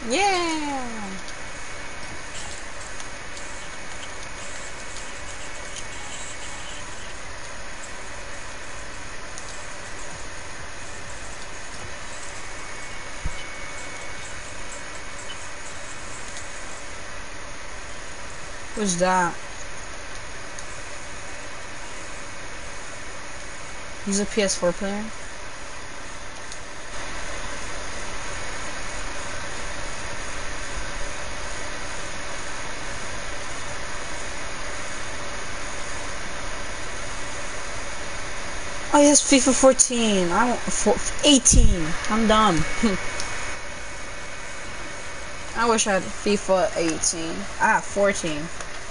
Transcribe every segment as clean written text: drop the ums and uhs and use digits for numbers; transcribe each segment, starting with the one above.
Yeah! What's that? He's a PS4 player. Oh, yes, FIFA 14. I want 18. I'm dumb. I wish I had FIFA 18. Ah, 14.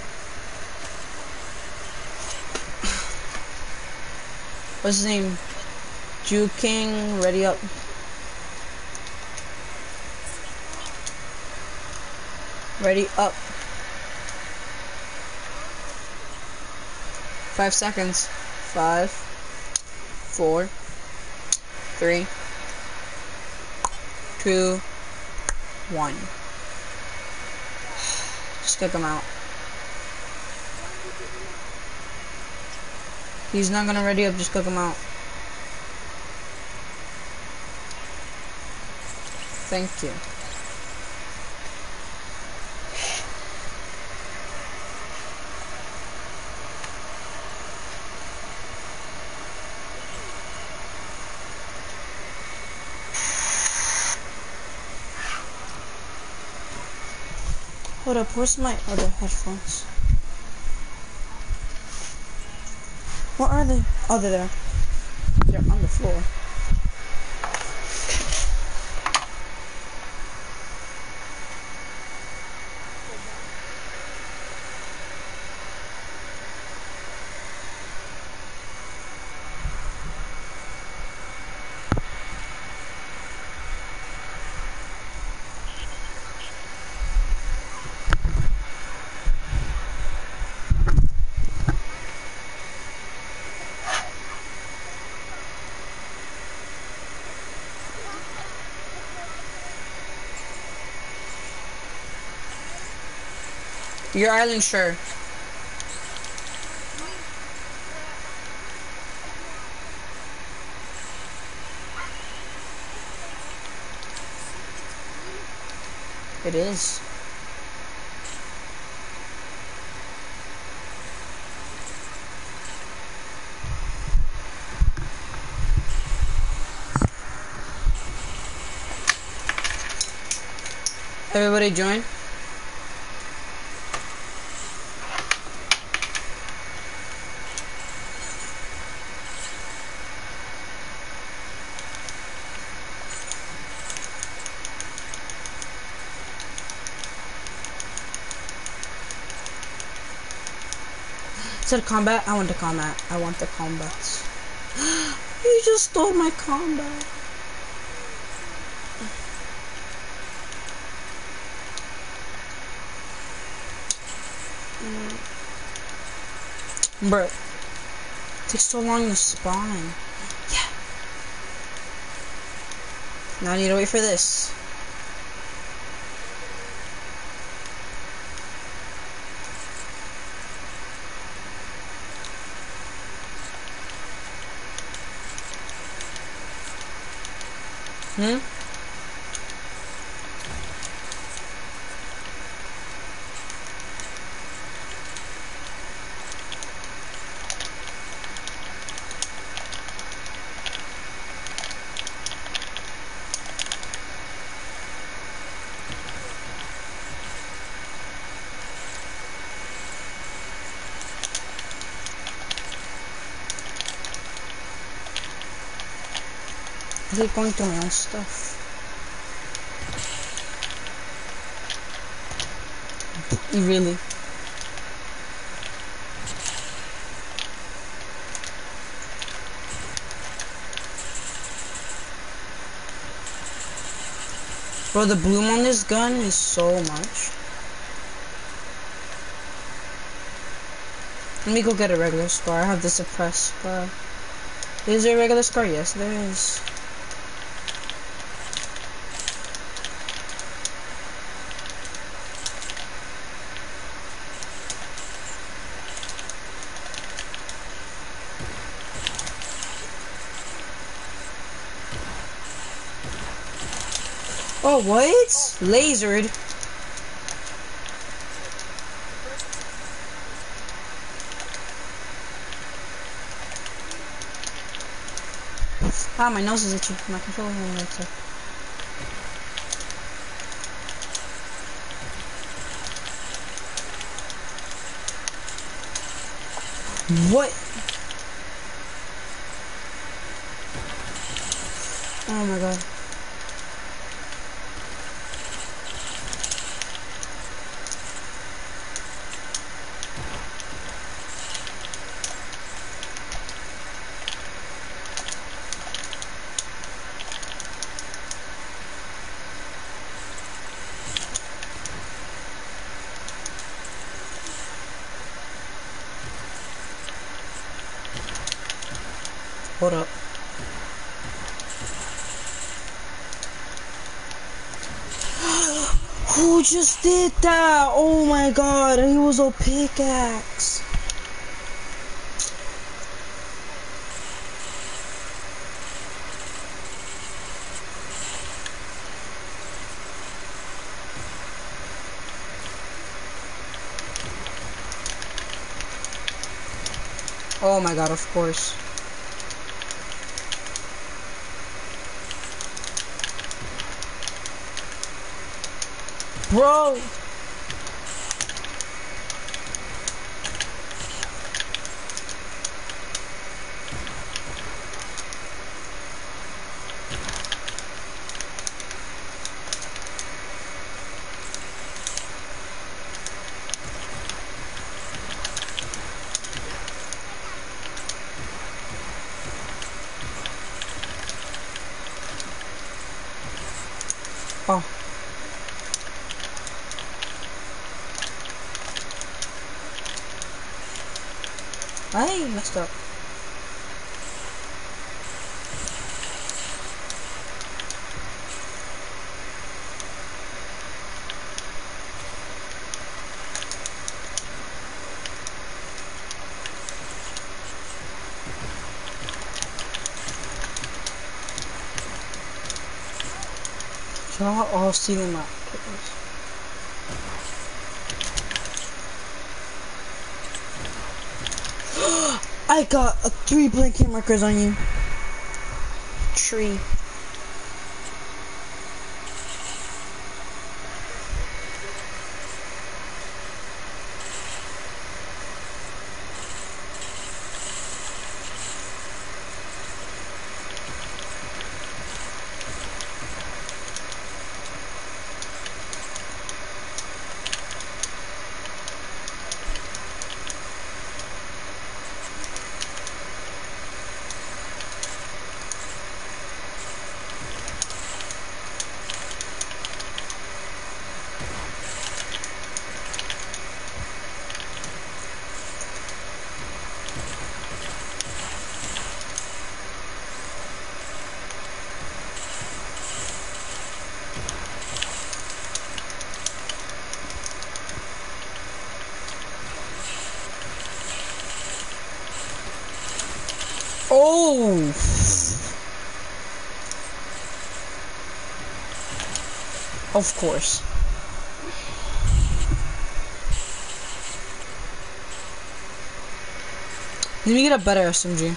What's his name? Jew King, ready up. Ready up. 5 seconds. 5, 4, 3, 2, 1. Just kick him out. He's not gonna ready up, just cook him out. Thank you. Hold up, where's my other headphones? Where are they? Oh, they're there. They're on the floor. Your island, sure. It is. Everybody join. Said combat? I want the combat. I want the combats. You just stole my combat. Bro, it takes so long to spawn. Yeah. Now I need to wait for this. I keep going through my own stuff. Really? Bro, the bloom on this gun is so much. Let me go get a regular scar. I have the suppressed scar. Is there a regular scar? Yes, there is. Oh, what? Lasered. Ah, my nose is itchy. My controller won't like it. What? Oh my god. Hold up. Who just did that? Oh my god, he was a pickaxe. Oh my god, of course. Bro! Oh. I messed up. Y'all all stealing my kickers. I got 3 blanket markers on you. Tree. Oh! Of course. Let me get a better SMG.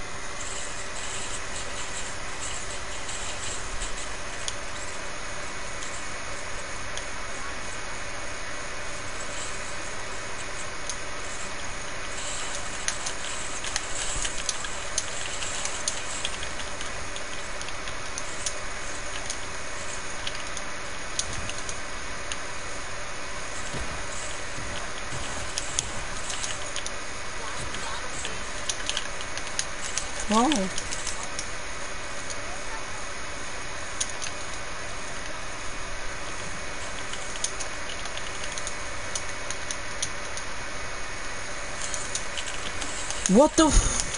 Wow. What the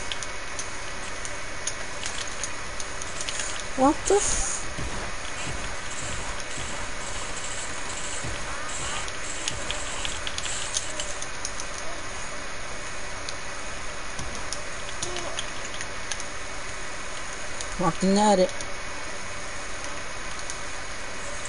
What the Walking at it.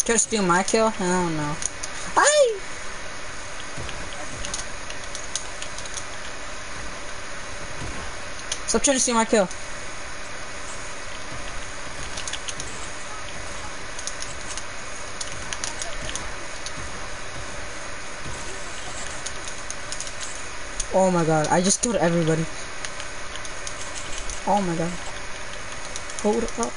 Try to steal my kill? Hell no. Aye! Stop trying to steal my kill. Oh my god, I just killed everybody. Oh my god. Hold up.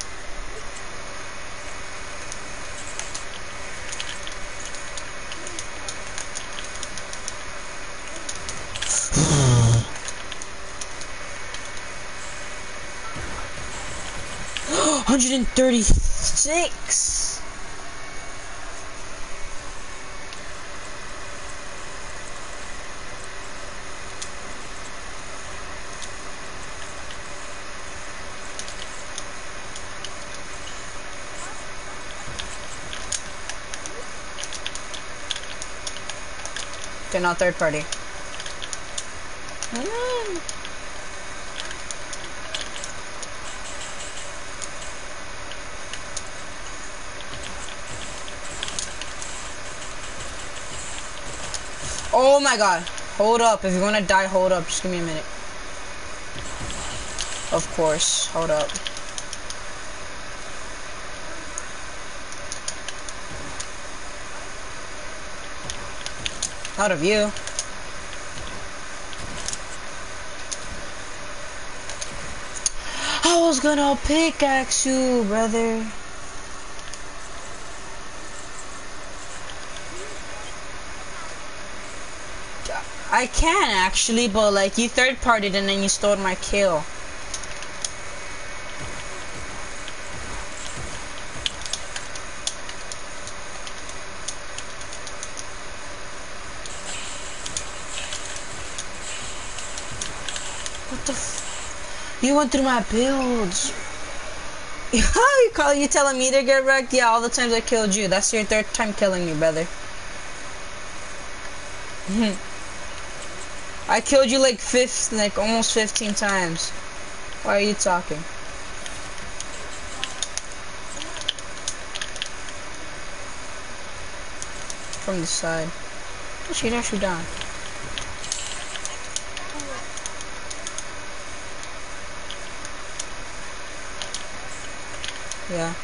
$136. Okay, not third party. Oh my god. Hold up. If you're gonna die, hold up. Just give me a minute. Of course. Hold up. Out of you. I was gonna pickaxe you, brother. I can actually, but like you third partied and then you stole my kill. What the f— you went through my builds. You telling me to get wrecked? Yeah, all the times I killed you. That's your third time killing me, brother. I killed you like almost 15 times. Why are you talking? From the side. She actually down. Yeah.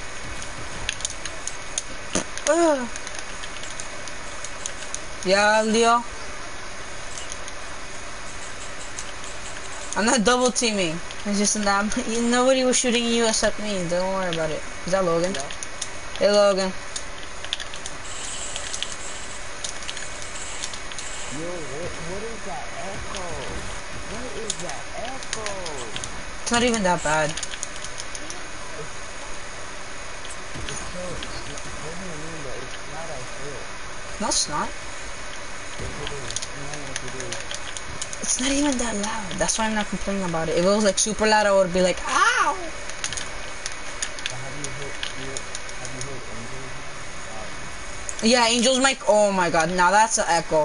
Yeah, Leo. I'm not double teaming. It's just that nobody was shooting you except me. Don't worry about it. Is that Logan? No. Hey, Logan. Yo, what is that echo? What is that echo? It's not even that bad. No, it's not. It's not even that loud. That's why I'm not complaining about it. If it was like super loud, I would be like, ow! Yeah, Angel's mic. Oh my god, now that's an echo.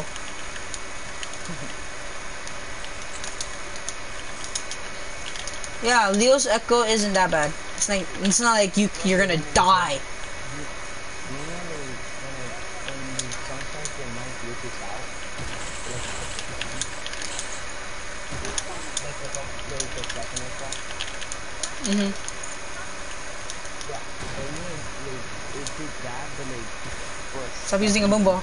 Yeah, Leo's echo isn't that bad. It's not like you're gonna die. Stop using a boom ball.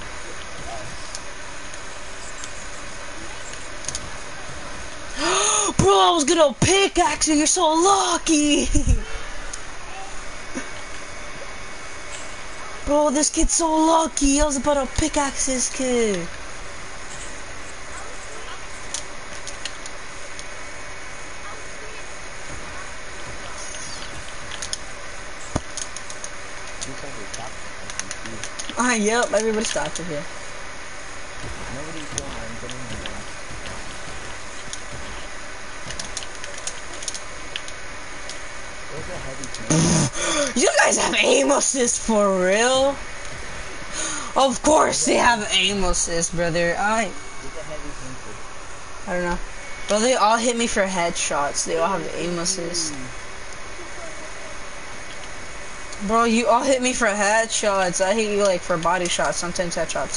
Bro, I was gonna pickaxe you. You're so lucky. Bro, this kid's so lucky. I was about to pickaxe this kid. Yep, everybody stopped it here. You guys have aim assist for real? Of course they have aim assist, brother. I don't know. Bro, they all hit me for headshots. They all have aim assist. Bro, you all hit me for headshots. I hit you like for body shots, sometimes headshots.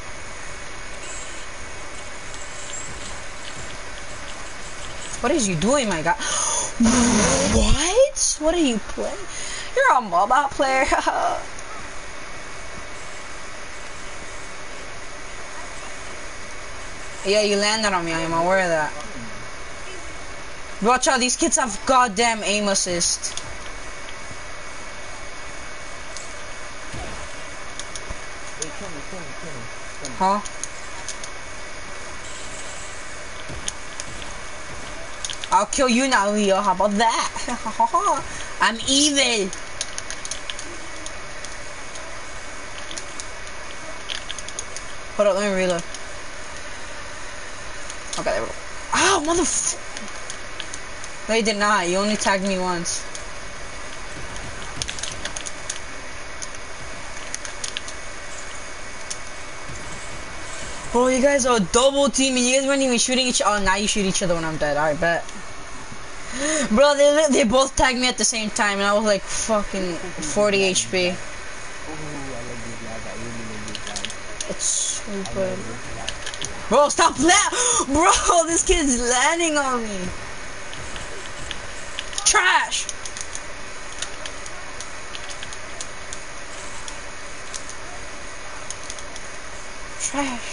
What is you doing, my god? What? What are you playing? You're a mobile player. Yeah, you landed on me. I am aware of that. Watch out, these kids have goddamn aim assist. Hey, kill me. Huh? I'll kill you now, Leo. How about that? I'm evil. Hold up, let me reload. Okay, there we go. Ow, motherfucker. No, you did not. You only tagged me once. Bro, you guys are double teaming. You guys weren't even shooting each other. Oh, now you shoot each other when I'm dead. Alright, bet. Bro, they both tagged me at the same time, and I was like fucking 40 HP. Ooh, I like this lag. I really like this lag. It's super. Bro, stop that! Bro, this kid's landing on me. Trash! Trash.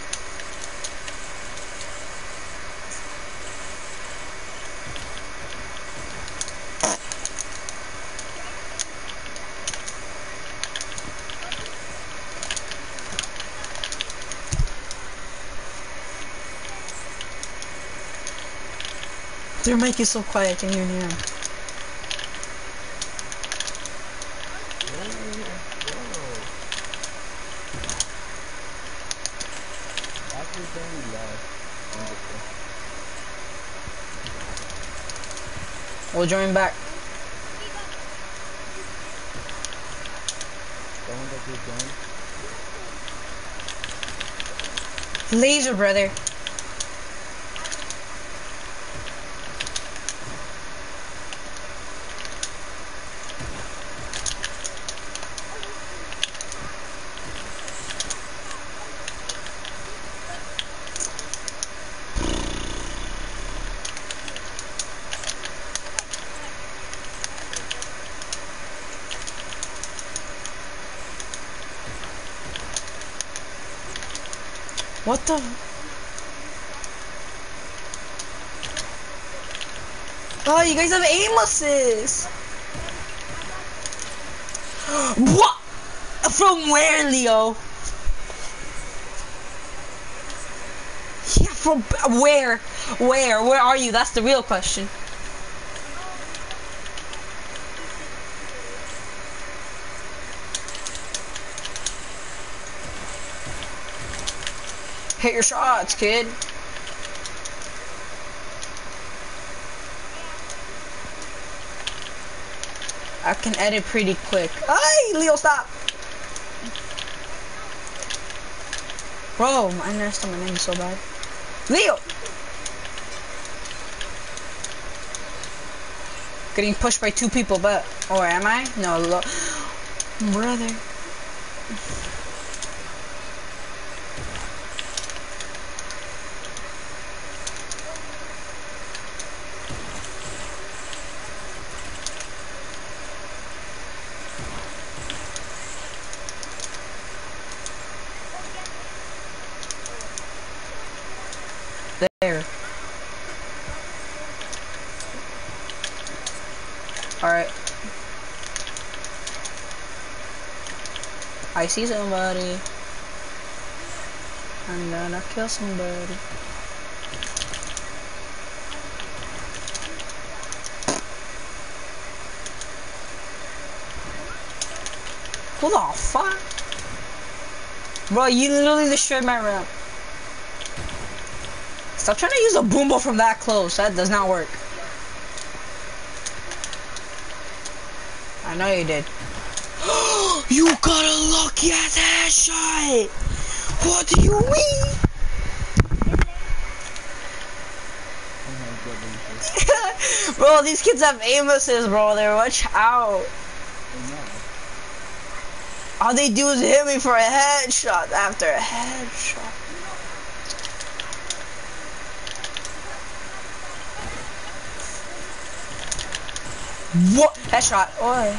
Their mic is so quiet, I can hear them. We'll join back. Laser, brother. What the? Oh, you guys have aim assist. What? From where, Leo? Yeah, from where? Where are you? That's the real question. Hit your shots, kid. I can edit pretty quick. Hey, Leo, stop. Bro, I understand my name so bad. Leo! Getting pushed by 2 people, but... Or am I? No, brother. There. Alright. I see somebody. I'm gonna kill somebody. Who the fuck? Bro, you literally destroyed my ramp. Stop trying to use a boom ball from that close. That does not work. I know you did. You got a lucky ass headshot. What do you mean? Bro, these kids have aim assist, bro. They're watch out. know. All they do is hit me for a headshot after a headshot. What? Headshot. Oi.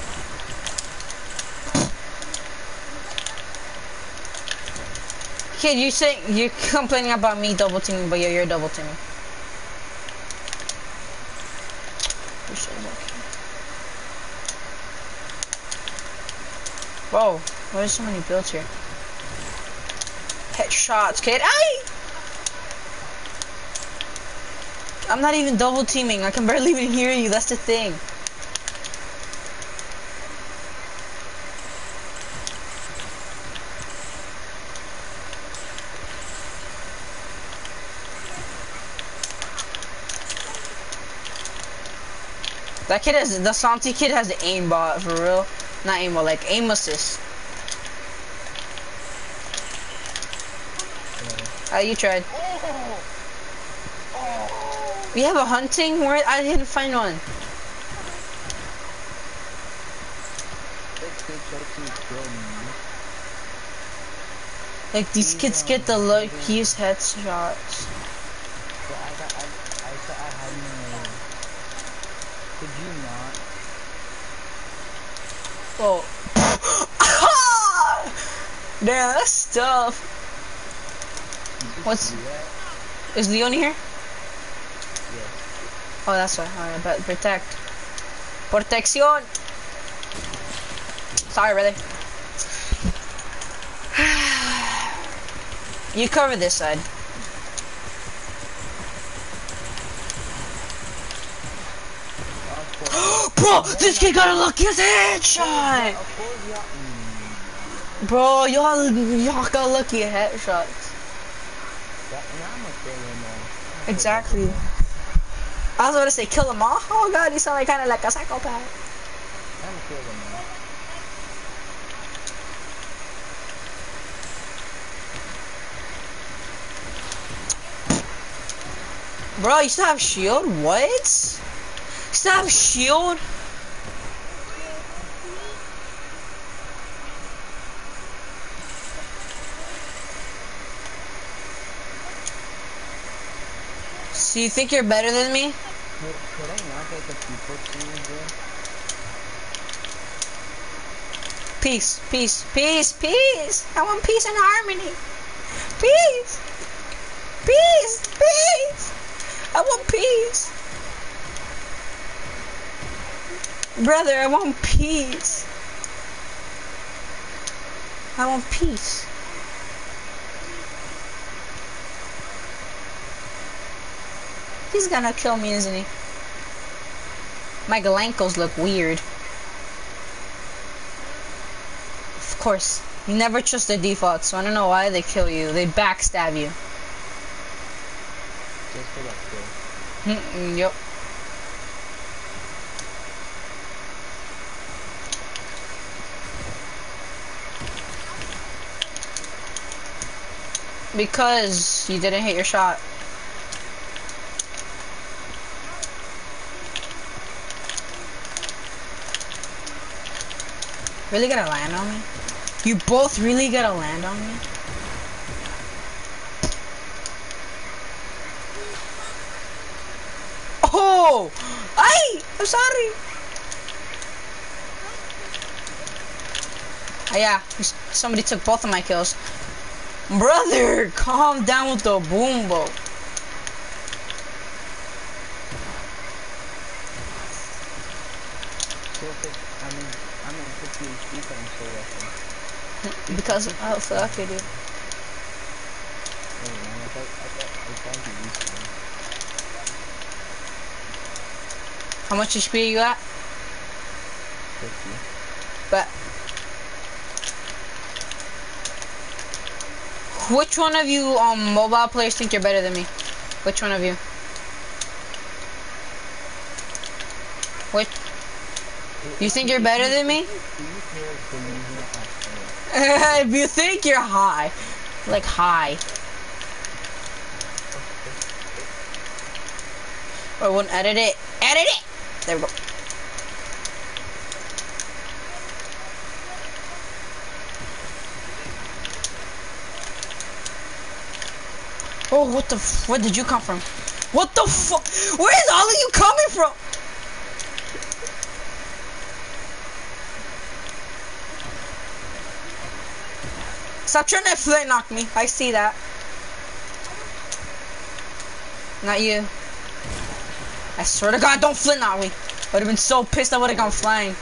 Kid, you're complaining about me double teaming, but you're double teaming. Whoa, why there's so many builds here? Headshots, kid. Aye! I'm not even double teaming. I can barely even hear you. That's the thing. That kid has, the Santi kid has the aimbot for real. Not aimbot, like aim assist. You tried. We have a hunting? Where? I didn't find one. Like these kids get the luckiest headshots. Could you not? Whoa. Damn, that's tough. What's... Is Leon here? Yes. Oh, that's why. Alright, but protect. Protección! Sorry, brother. You cover this side. Bro, this kid got a luckiest headshot! Bro, y'all got lucky headshots. Exactly. I was about to say kill them all. Oh god, you sound like kind of like a psychopath. Bro, you still have shield? What? You still have shield? So you think you're better than me? Could I not get the people team, bro? Peace, peace, peace, peace. I want peace and harmony. Peace. Peace, peace. I want peace. Brother, I want peace. I want peace. He's gonna kill me, isn't he? My Galenkos look weird. Of course, you never trust the default, so I don't know why they kill you. They backstab you. Just for that kill. Yep. Because you didn't hit your shot. Really gonna land on me? You both really gonna land on me? Oh! Ay! I'm sorry! Oh, yeah, somebody took both of my kills. Brother, calm down with the boom bow. Because oh fuck it, dude. How much HP you got? 50. But which one of you mobile players think you're better than me? Which one of you? Which? You think you're better than me? If you think you're high, like high. I won't edit it. Edit it! There we go. Oh, what the where did you come from? What the fuck? Where is all of you coming from? Stop trying to flint knock me. I see that. Not you. I swear to God, don't flint knock me. Would have been so pissed I would have gone flying.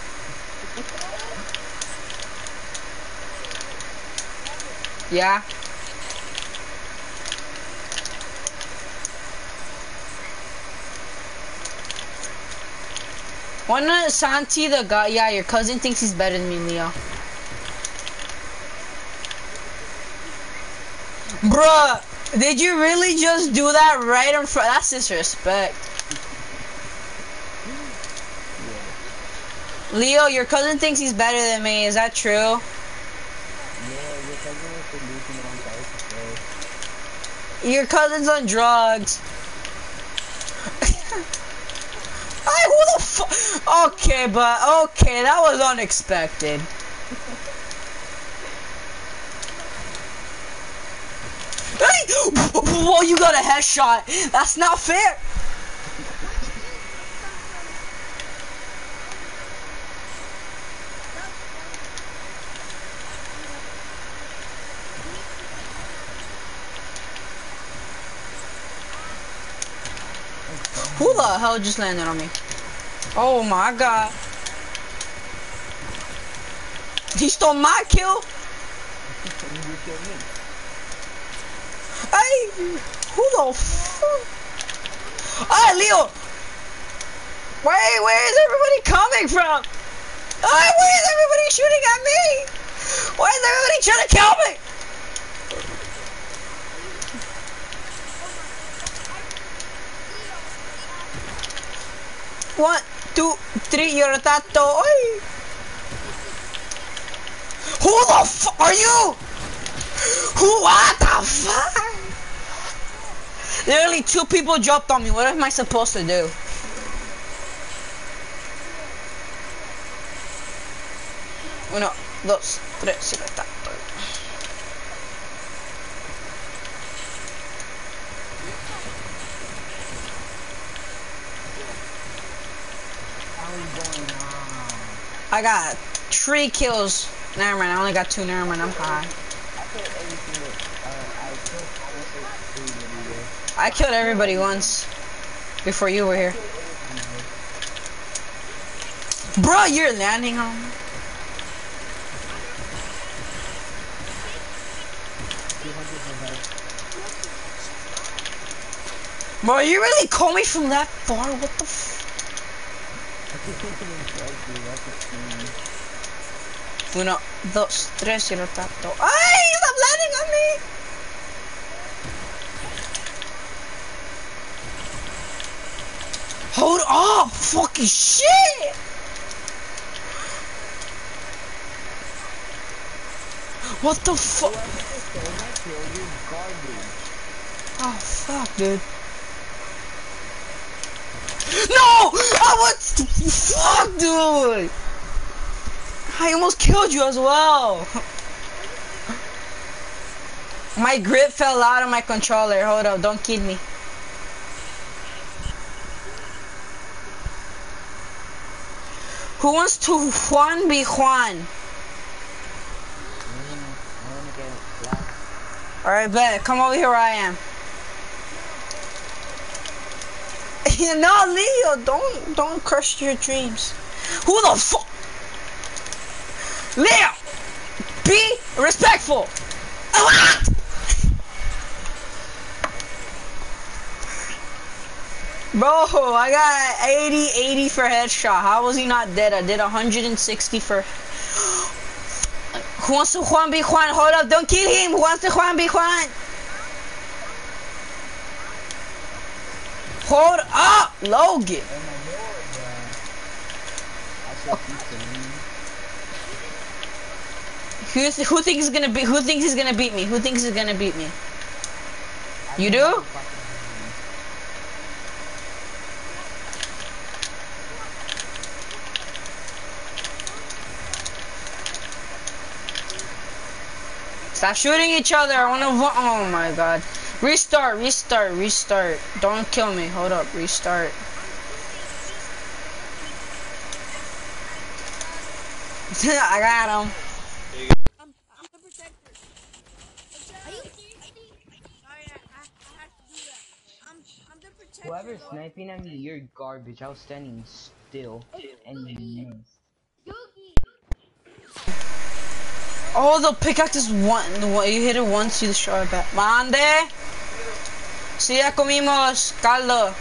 Yeah. Wanna Santi the guy? Yeah, your cousin thinks he's better than me, Leo. Bruh, did you really just do that right in front? That's disrespect. Leo, your cousin thinks he's better than me. Is that true? Yeah, your cousin was producing it on Thursday. Your cousin's on drugs. Hey, who the fuck? Okay, but okay, that was unexpected. Hey, whoa, you got a headshot. That's not fair. Who the hell just landed on me? Oh my God. He stole my kill? Hey, who the fuck? Hey, Leo. Where is everybody coming from? Hey, where is everybody shooting at me? Why is everybody trying to kill me? One, two, three, you're a tato. Oi. Who the fuck are you? What the fuck? Literally 2 people dropped on me. What am I supposed to do? Uno, dos, tres, you're a tato. I got 3 kills. Never mind, I only got 2. Never mind, I'm high. I killed everybody once before you were here. Bro, you're landing on me. Bro, you really call me from that far? What the f? Uno, dos, tres, you're a tato. Ay, stop landing on me! Hold up! Fucking shit! What the fuck? Oh, fuck, dude. No! I was... Fuck, dude! I almost killed you as well. My grip fell out of my controller. Hold up, don't kid me. Who wants to Juan be Juan? Alright, bet. Come over here where I am. No, Leo, don't crush your dreams. Who the fuck? Leo! Be respectful! Bro, I got 80 for headshot. How was he not dead? I did 160 for... Who wants to Juan be Juan? Hold up, don't kill him! Who wants to Juan be Juan? Hold up, Logan! Who thinks he's gonna beat? Who thinks he's gonna beat me? Who thinks he's gonna beat me? You do? Stop shooting each other. I wanna. Oh my God. Restart, restart, restart. Don't kill me. Hold up, restart. I got him. I'm the protector. Are you serious? Sorry, I have to do that. I'm the protector. Whoever's Though. sniping at me, you're garbage. I was standing still, and you missed. Oh, the pickaxe is one. You hit it once, you destroy it back. Mande. Sí, ya comimos caldo.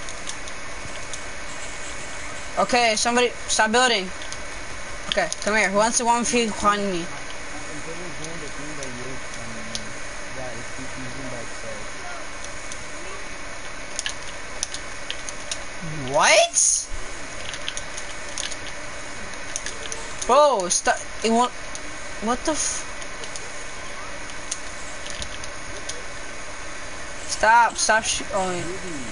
Okay, somebody stop building. Okay, come here. Who wants to one feed Juan me? I think it was one of the things that you're that is confusing by itself. What? Bro, stop. It won't. What the f? Stop! Stop! Oh, yeah.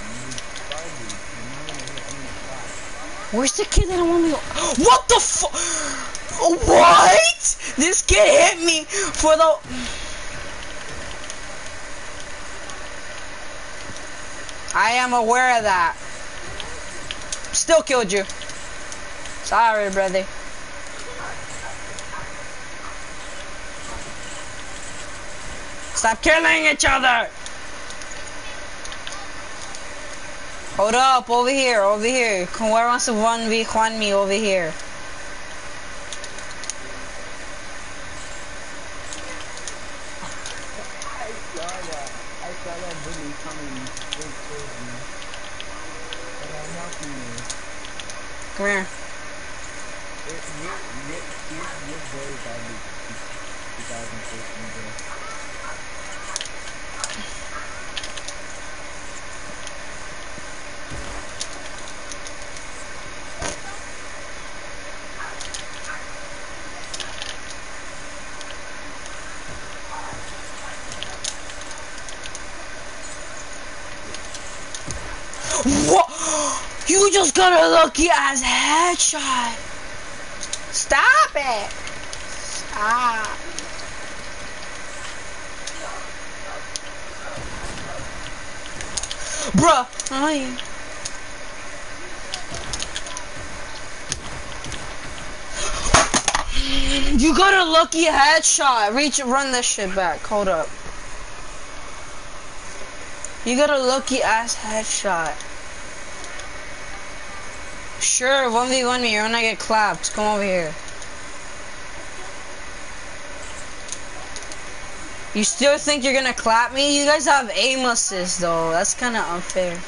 Where's the kid that I want to go? What the fu? What? This kid hit me for the. I am aware of that. Still killed you. Sorry, brother. Stop killing each other. Hold up, over here, over here. Whoever wants to 1v1 me over here. I saw that bully coming straight towards me. And I'm helping you. Come here. You're very badly 2014, bro. What? You just got a lucky ass headshot. Stop it. Stop. Bruh. You got a lucky headshot. Run this shit back. Hold up. You got a lucky ass headshot. Sure, 1v1 me, you're gonna get clapped. Come over here. You still think you're gonna clap me? You guys have aim assist though. That's kinda unfair.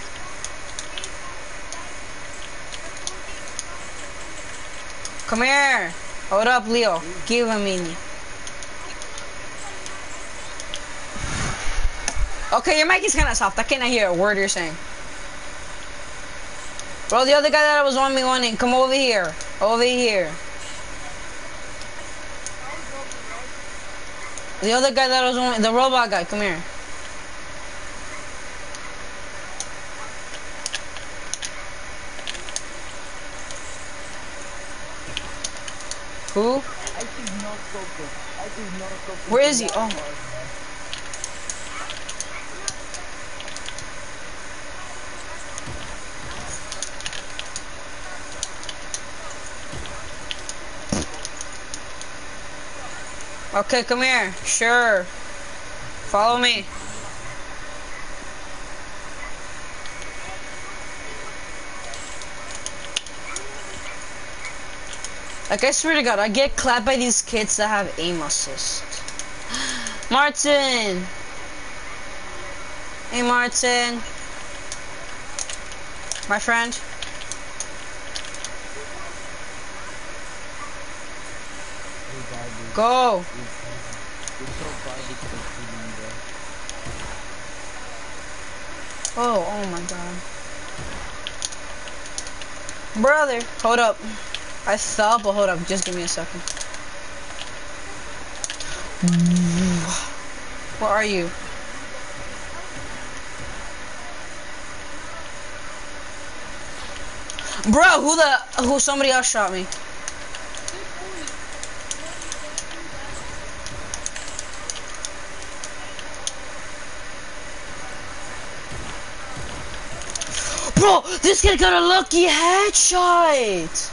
Come here. Hold up, Leo. Give him me. Okay, your mic is kinda soft. I cannot hear a word you're saying. Bro, the other guy that was 1v1ing, come over here. Over here. The other guy that was the robot guy, come here. Who? Where is he? Oh. Okay, come here. Sure. Follow me. Like, I swear to God, I get clapped by these kids that have aim assist. Martin! Hey, Martin. My friend. Go! Oh my God. Brother, hold up. I fell, but hold up, just give me a second. Where are you? Bro, somebody else shot me. Bro, this kid got a lucky headshot.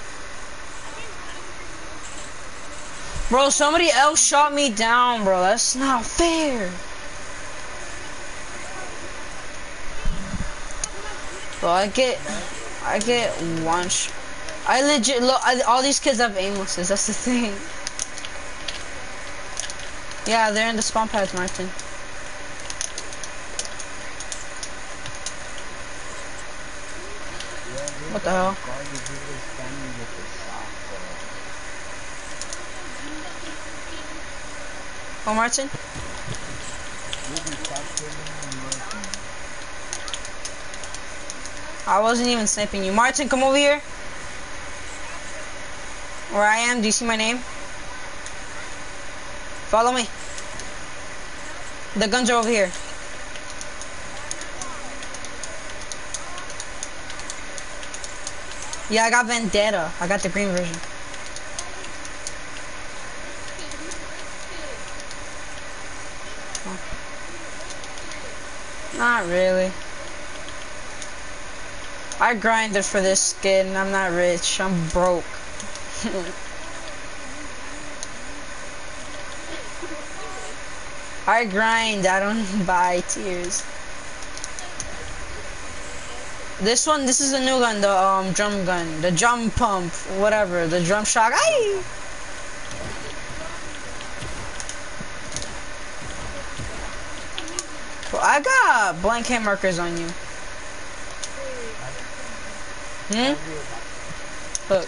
Bro, somebody else shot me down, bro. That's not fair. Bro, I get one I legit, look, all these kids have aimlesses, that's the thing. Yeah, they're in the spawn pads, Martin. What the hell? Oh, Martin? I wasn't even sniping you. Martin, come over here. Where I am, do you see my name? Follow me. The guns are over here. Yeah, I got Vendetta. I got the green version. Oh. Not really. I grinded for this skin. I'm not rich. I'm broke. I grind. I don't buy tears. This is a new gun, the drum gun, the drum pump, whatever, the drum shock. Aye! Well, I got blank hit markers on you. Look.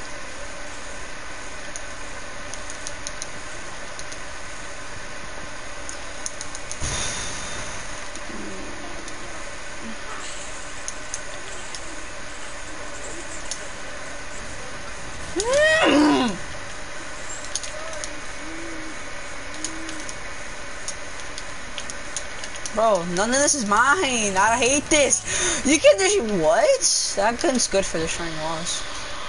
Bro, none of this is mine. I hate this. You can just what? That gun's good for destroying walls.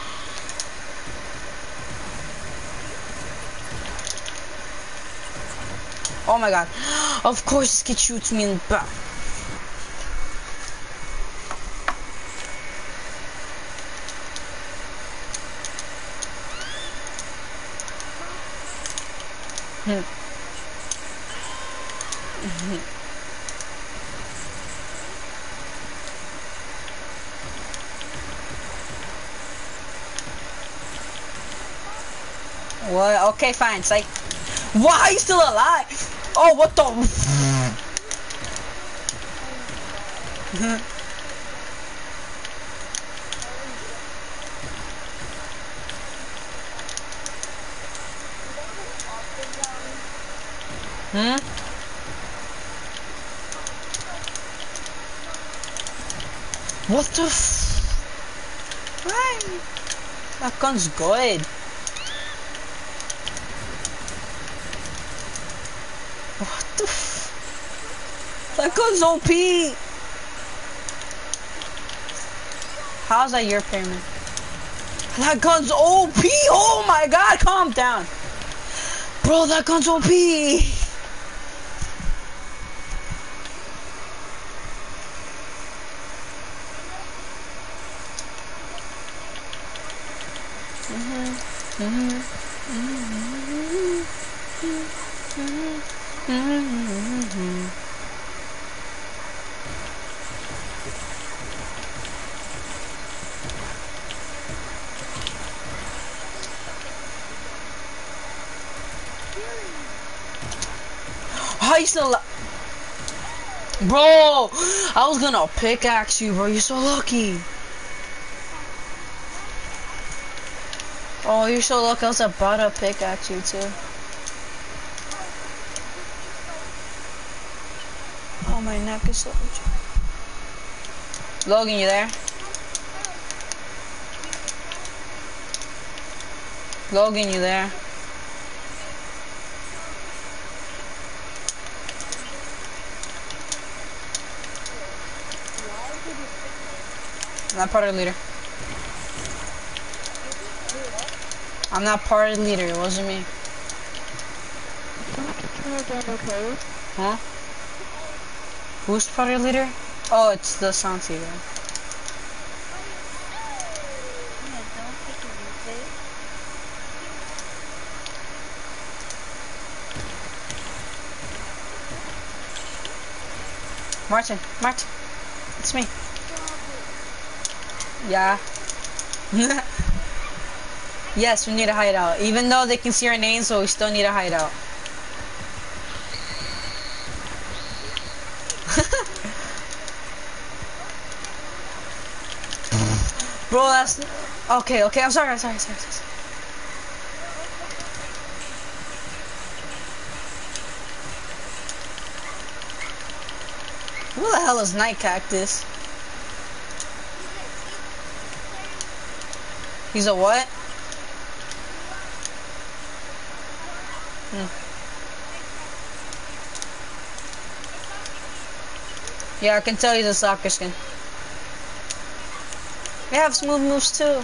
Oh my god. Of course this kid shoots me in the back. What? Okay, fine. It's like, why are you still alive? Oh, what the? What the? Right. That gun's good. What the that gun's OP! How's that your payment? That gun's OP! Oh my god, calm down! Bro, that gun's OP! How you still bro, I was gonna pickaxe you, bro. You're so lucky. Oh, you're so lucky. I was about to pickaxe you too. Oh, my neck is so itchy. Logan, you there? Logan, you there? I'm not part of the leader. I'm not part of the leader, it wasn't me. Huh? Who's part of the leader? Oh, it's the Santi guy. Martin, it's me. Yeah. Yes, we need a hideout. Even though they can see our names, so we still need a hideout. Bro, that's... Okay, I'm sorry. Who the hell is Night Cactus? He's a what? Yeah, I can tell he's a soccer skin. They have smooth moves too.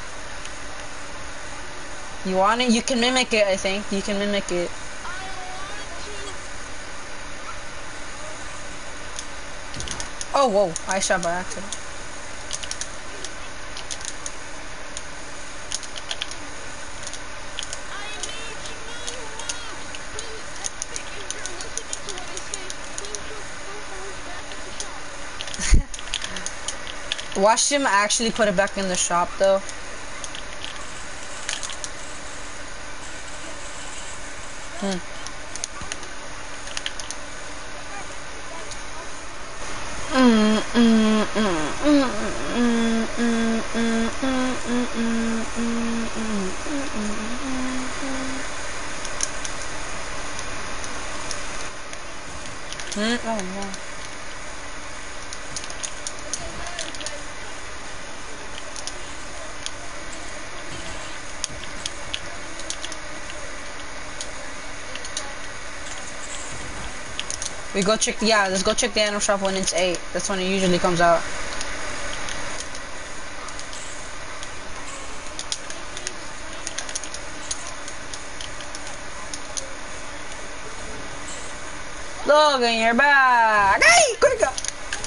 You want it? You can mimic it, I think. You can mimic it. Oh, whoa. I shot by accident. Watch him actually put it back in the shop, though. Oh, no. We go check the, yeah, let's go check the animal shop when it's 8. That's when it usually comes out. Logan, you're back! Hey, quick go!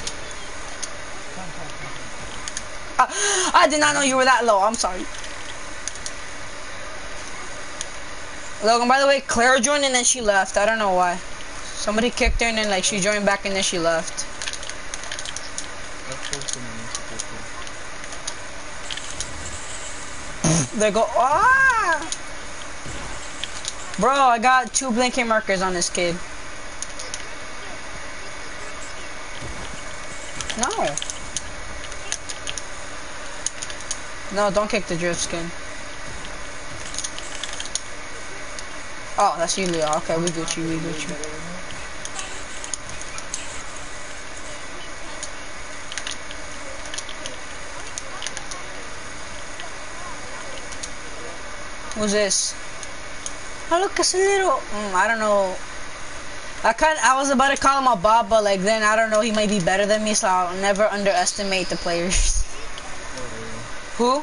I did not know you were that low, I'm sorry. Logan, by the way, Claire joined and then she left. I don't know why. Somebody kicked her and then like she joined back and then she left. They go, ah! Bro, I got 2 blinking markers on this kid. No. No, don't kick the drift skin. Oh, that's you, Leo. Okay, we got you. What's this? Oh, look, it's a little... I don't know. I was about to call him a Bob, but like then I don't know. He might be better than me, so I'll never underestimate the players. Who?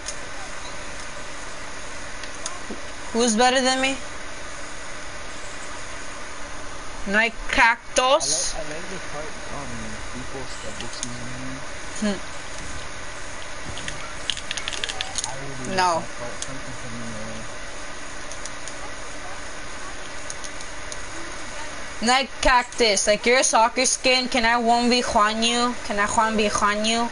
Who's better than me? Night Cactus. I like the part people that looks No. Night Cactus, like you're a soccer skin, can I 1v you? Can I 1v you?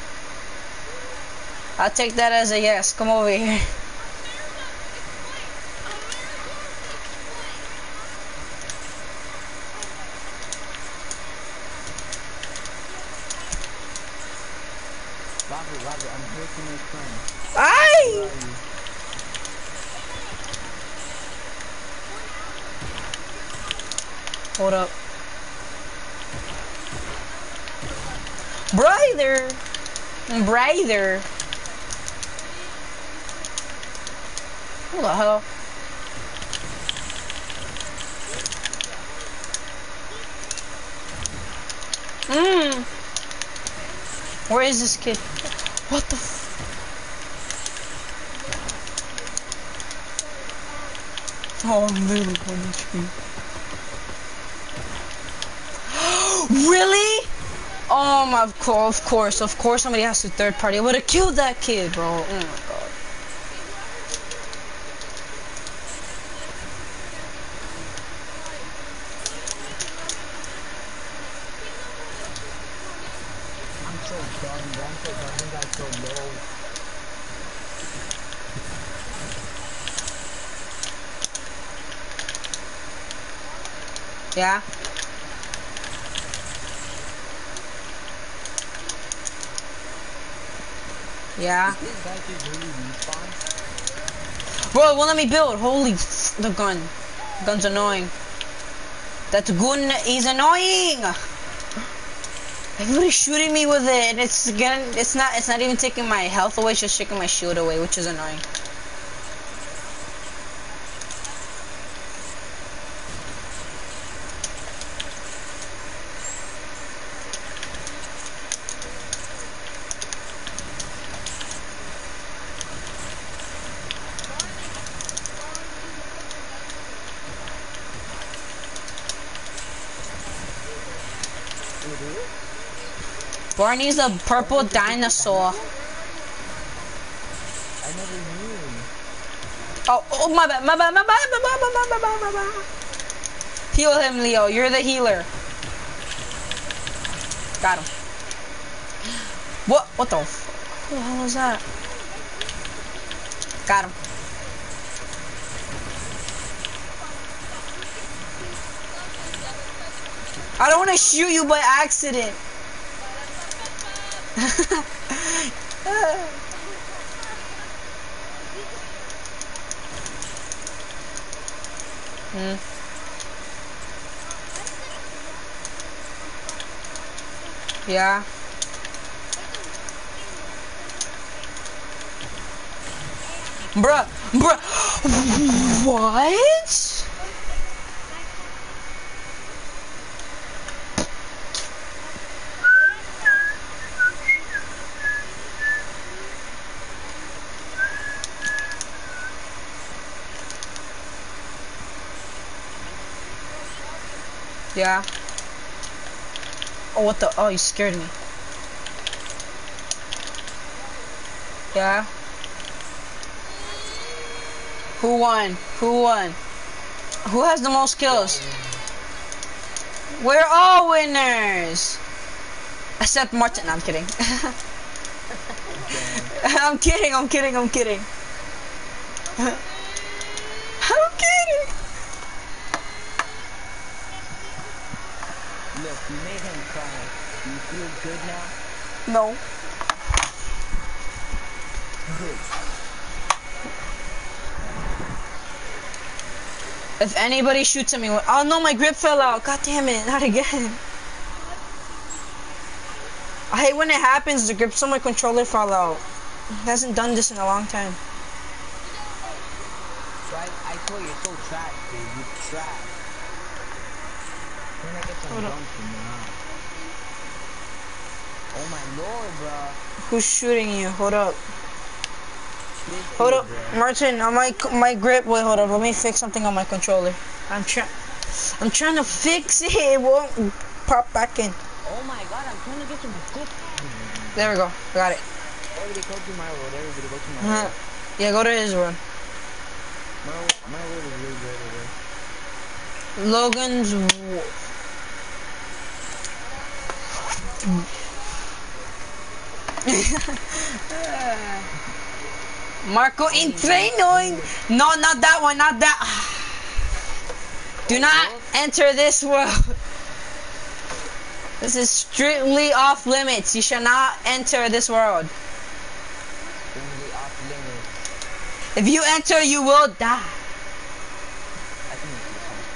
I'll take that as a yes, come over here. Robert, I'm here to make friends. Aye! Hold up. Brother! What the hell? Where is this kid? What the f- Oh, I'm literally going to scream. Really? Oh my, of course somebody has to third party. I would have killed that kid, bro. Oh my god. because my guy's so low. Yeah. Yeah. Is this guy just really respawn? Bro, it won't let me build. Holy the gun. Gun's annoying. That gun is annoying. Everybody's shooting me with it, and it's not even taking my health away, it's just taking my shield away, which is annoying. Barney's a purple dinosaur. I never knew. Oh, my bad. Heal him, Leo. You're the healer. Got him. What the hell was that? Got him. I don't want to shoot you by accident. Yeah. Bruh. What? Yeah. Oh, what the? Oh, you scared me. Yeah. Who won? Who won? Who has the most kills? We're all winners. Except Martin. No, I'm kidding. I'm kidding. I'm kidding. I'm kidding. I'm kidding. Look, you made him cry. Do you feel good now? No. Good. If anybody shoots at me, oh no, my grip fell out. God damn it, not again. I hate when it happens, the grips on my controller fall out. It hasn't done this in a long time. So I told you, you're so trash, dude. You trash. Can I get some guns from now? Oh my lord, bro. Who's shooting you? Hold up. This Hold dude, up, bro. Martin. On my grip. Wait, hold up. Let me fix something on my controller. I'm trying to fix it. It won't pop back in. Oh my god, I'm trying to get some good. There we go. Got it. Everybody go to my road. Everybody go to my road. Yeah, go to his room. My road is really good over there. Logan's. Marco Entrenoing. No, not that one. Not that. Do not enter this world. This is strictly off limits. You shall not enter this world. Only off limits. If you enter, you will die. I think it's this one.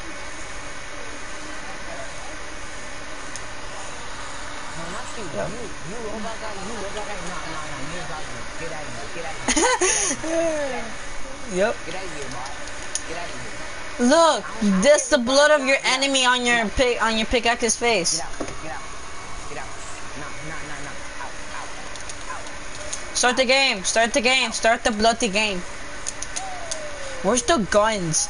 No, not you. You robot guy. You robot guy. No. You're Zazman. Get out of here. Get out of here. Yep. Get out of here, bot. Get out of here. Look, that's the blood of your enemy on your pickaxe's face. Get out. Get out. Get out. No. Out. Start the game. Start the game. Start the bloody game. Where's the guns?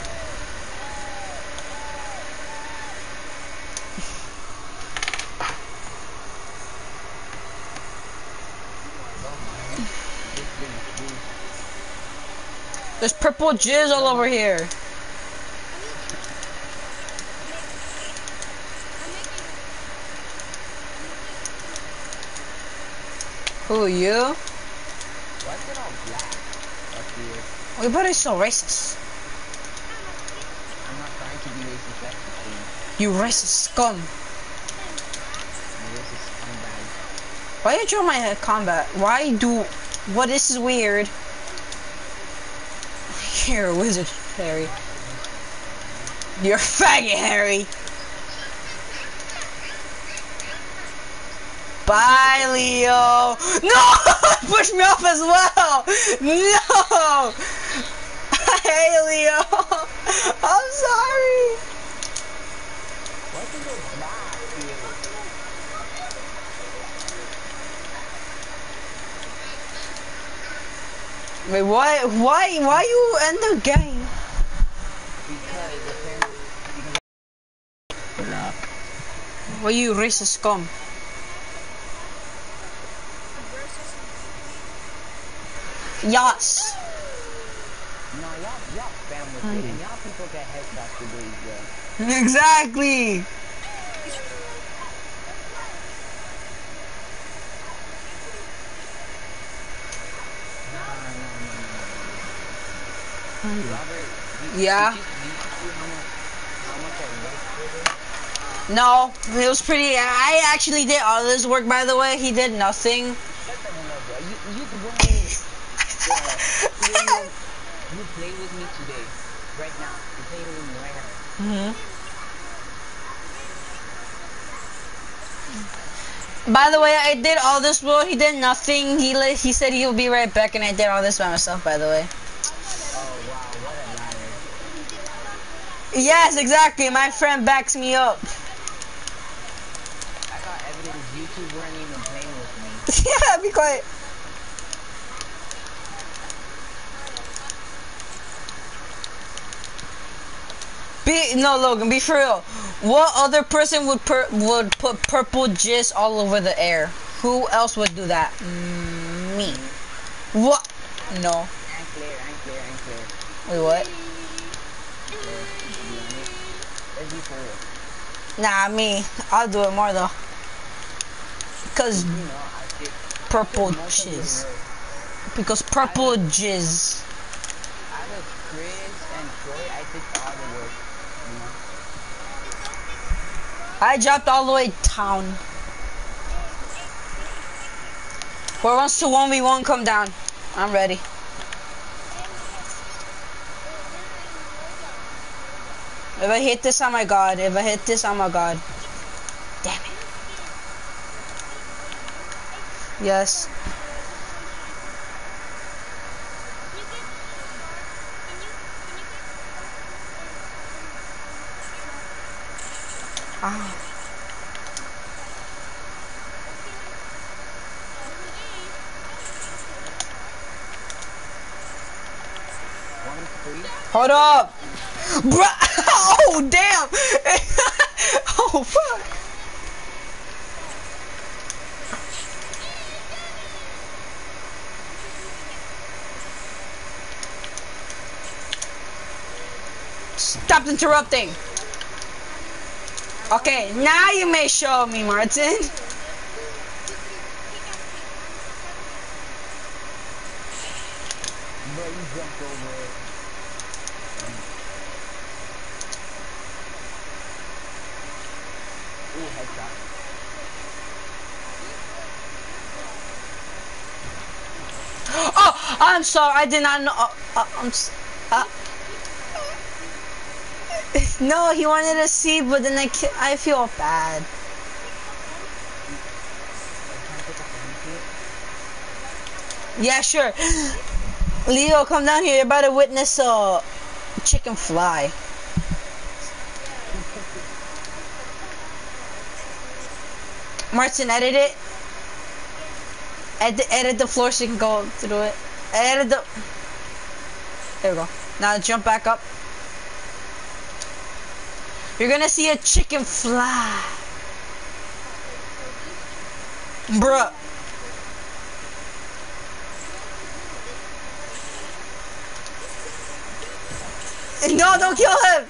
There's purple jizz all over here. Who, you? Why is it all black up here? We better so racist. I'm not trying to be racist, actually. You racist scum. I'm racist scumbag. Why you join my combat? Why do... What, this is weird. You're a wizard, Harry. You're a faggot, Harry. Bye, Leo. No! Push me off as well. No! Hey, Leo. I'm sorry. Why is it black here? Wait, why you end the game? Because apparently... Why you racist scum? Yes. No, y'all spam with it, and y'all people get headshots to do well. Exactly. Robert, Yeah. did you see how much I worked for this? No, it was pretty. I actually did all this work, by the way. He did nothing. No, bro. You play with me today, right now. You play with me right now. By the way, I did all this work. He did nothing. He said he'll be right back, and I did all this by myself. By the way. Oh wow, what a liar. Yes, exactly. My friend backs me up. I got evidence you two weren't even playing with me. Yeah, be quiet. No, Logan, be for real. What other person would put purple jizz all over the air? Who else would do that? Me. What? No. I'm clear. Wait, what? Let's be for real. Nah, me. I'll do it more though. Because You know, I did purple most of the jizz. work. Because purple jizz. I was Chris and Troy, I did all the work. You know? I dropped all the way down. Who wants to 1v1 come down? I'm ready. If I hit this, oh my god. If I hit this, oh my god. Damn it. Yes. Ah. Hold up. Bruh. Oh, damn. Oh, fuck. Stop interrupting. Okay, now you may show me, Martin. Bro, you jumped over it. Ooh, headshot. Oh, I'm sorry. I did not know. No, he wanted to see, but then I feel bad. Yeah, sure. Leo, come down here. You're about to witness a chicken fly. Martin, edit it. Edit the floor so you can go through it. Edit the... There we go. Now jump back up. You're gonna see a chicken fly. Bruh. No, don't kill him!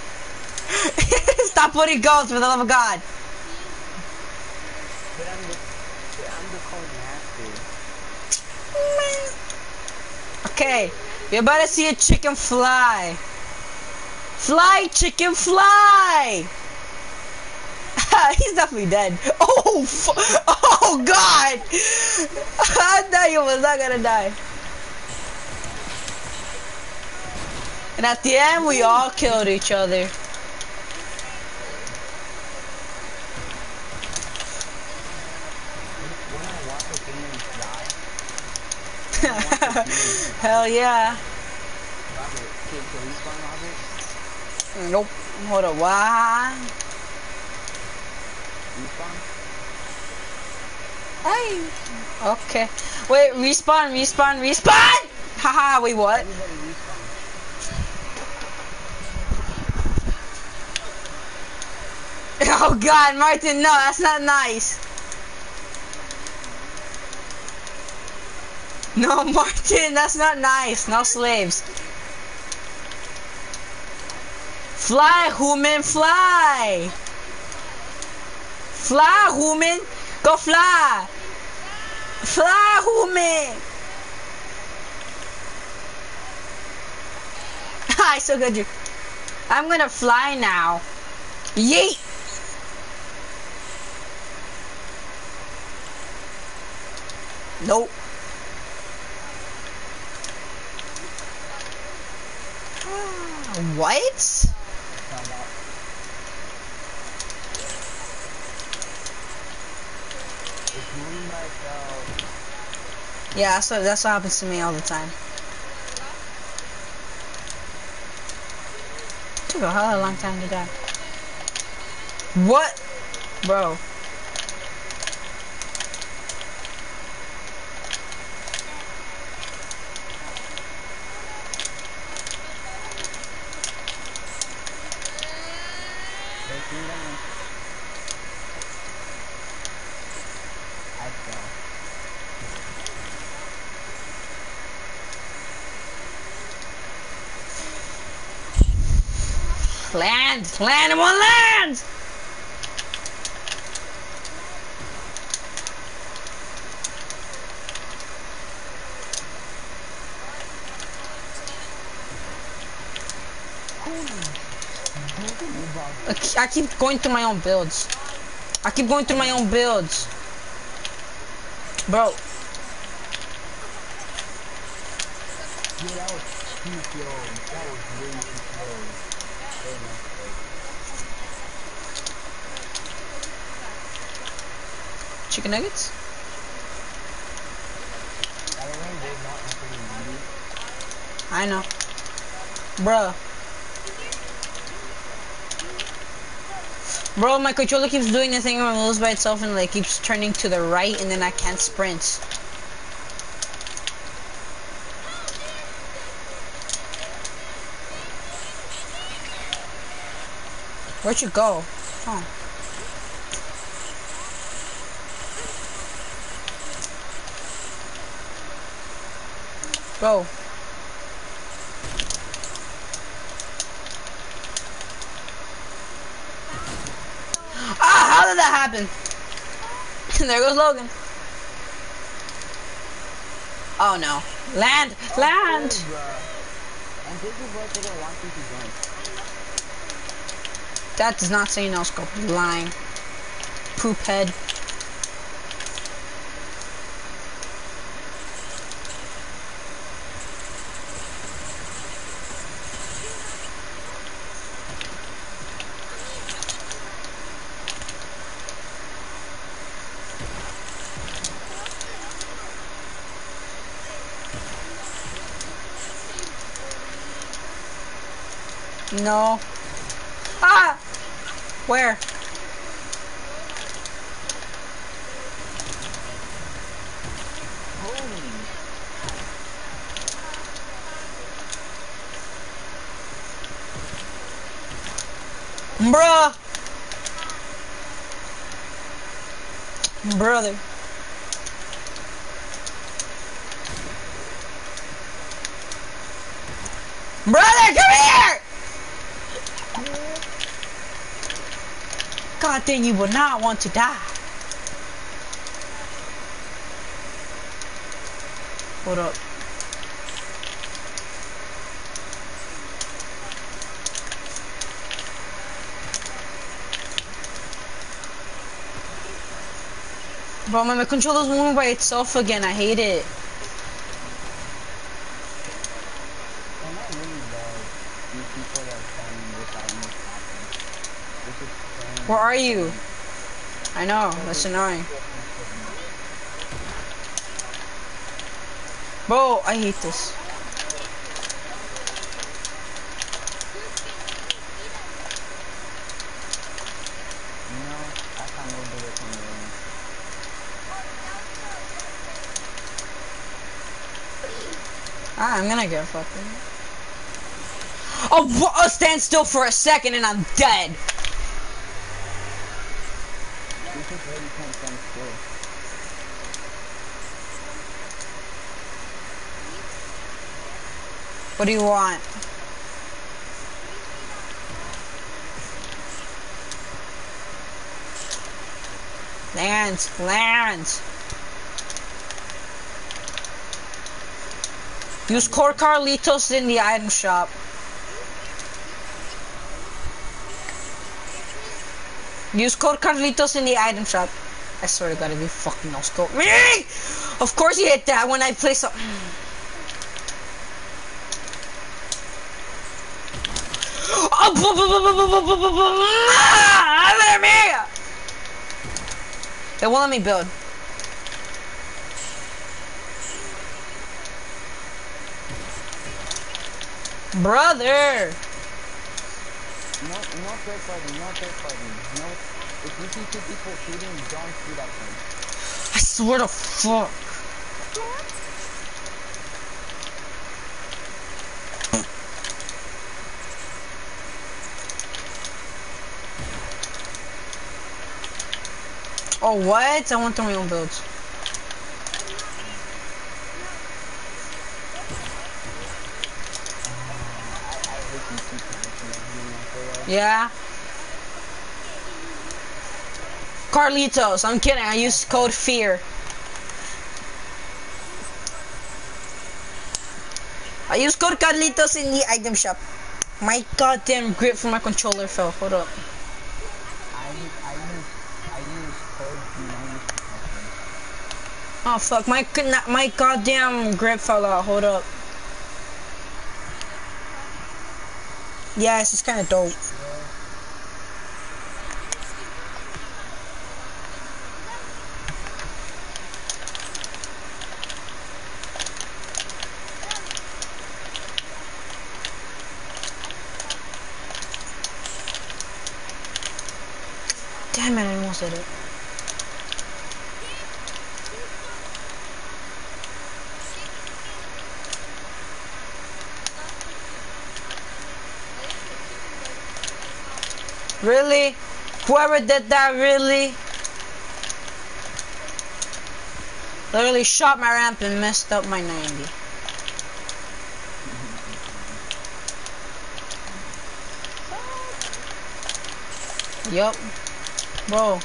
Stop putting ghosts for the love of God. But I'm the cold master. Okay, you're about to see a chicken fly. Fly, chicken, fly! He's definitely dead. Oh, oh God! I thought he was not gonna die. And at the end, we all killed each other. When I watch a Phoenix die, Hell yeah. Robert, can we spawn Robert? Nope. Hold on. Why? Respawn? Hey. Okay. Wait. Respawn. Respawn. Respawn. Haha. Wait. What? Everybody respawn. Oh God, Martin. No, that's not nice. No, Martin. That's not nice. No slaves. Fly, human, fly! Fly, human! Go fly! Fly, human! I so good you. I'm gonna fly now. Yeet! Nope. What? Yeah, so that's what happens to me all the time. Took a hell of a long time to die. What? Bro. Land! Land! I want land! I keep going through my own builds. I keep going through my own builds. Bro. Dude, that was too slow. That was way too slow. Chicken nuggets? I know. Bruh. Bro, my controller keeps doing the thing where it moves by itself and like keeps turning to the right and then I can't sprint. Where'd you go? Oh. Go. Ah, how did that happen? There goes Logan. Oh no. Land! Land! And this is what they don't want you to join. That does not say no scope. You're lying. Poop head. No. Ah! Where? Bruh! Brother. Brother, come here! God dang, you will not want to die. Hold up. Bro, my controller's moving by itself again. I hate it. And I really love these people that are standing without me stopping. This is so Where are you? I know, that's annoying. Bro, I hate this. You know, I can't move the way from the room. Ah, I'm gonna get fucking. Oh, stand still for a second and I'm dead. This is where you can't stand still. What do you want? Lance. Use code Carlitos in the item shop. Use code Carlitos in the item shop. I swear to God, if you fucking no scope me! Of course you hit that when I play so. It won't let me build. Brother! No third party, no third party. No, if you see two people shooting, don't shoot at them. I swear to fuck. Oh, what? I want my own builds. I hate these people. Yeah. Carlitos, I'm kidding. I use code FEAR. I use code Carlitos in the item shop. My goddamn grip for my controller fell. Hold up. I use code minus protection. Oh fuck, my goddamn grip fell out. Hold up. Yes, it's kind of dope. Damn it, I almost did it. Really? Whoever did that, really? Literally shot my ramp and messed up my 90. Yup. Bro.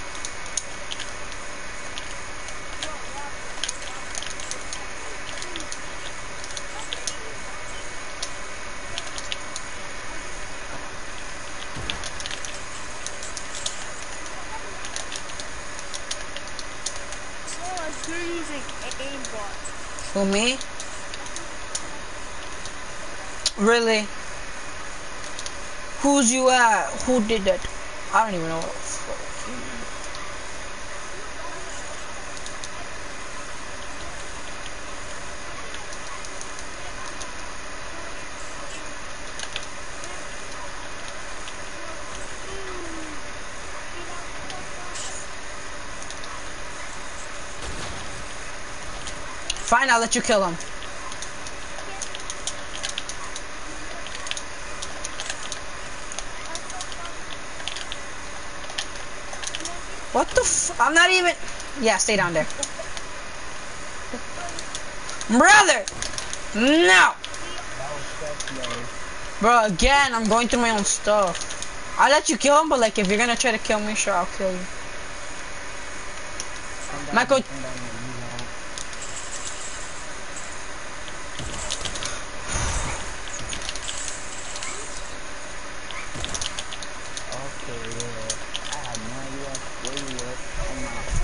You're using aimbot. Who, me? Really? Who's you at? Who did that? I don't even know what the fuck. Fine, I'll let you kill him. What the f- I'm not even- Yeah, stay down there. Brother! No! Bro, again, I'm going through my own stuff. I'll let you kill him, but like, if you're gonna try to kill me, sure, I'll kill you. Michael- for real. I had no idea where you were, and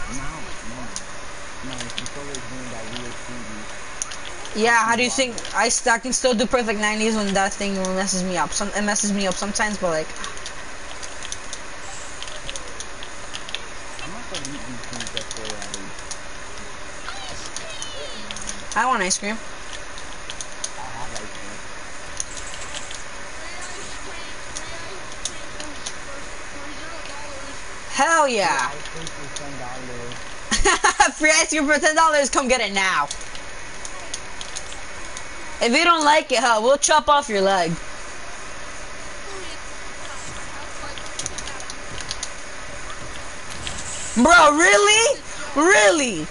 my controller is doing that weird thingy. Yeah, how do you think I can still do perfect 90s when that thing messes me up? It messes me up sometimes, but like, I must have eaten these things just already. I want ice cream. I have ice cream. Hell yeah! Ice cream for $10. Free ice cream for $10. Come get it now. If you don't like it, huh, we'll chop off your leg. Bro, really? Really?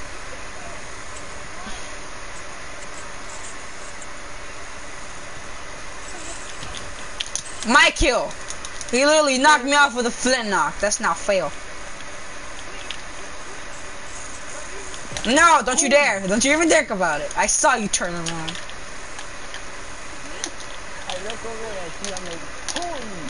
My kill. He literally knocked me off with a flint knock. That's not fair. No, don't you dare. Don't you even think about it. I saw you turn around. I look over and I see I'm like, holy.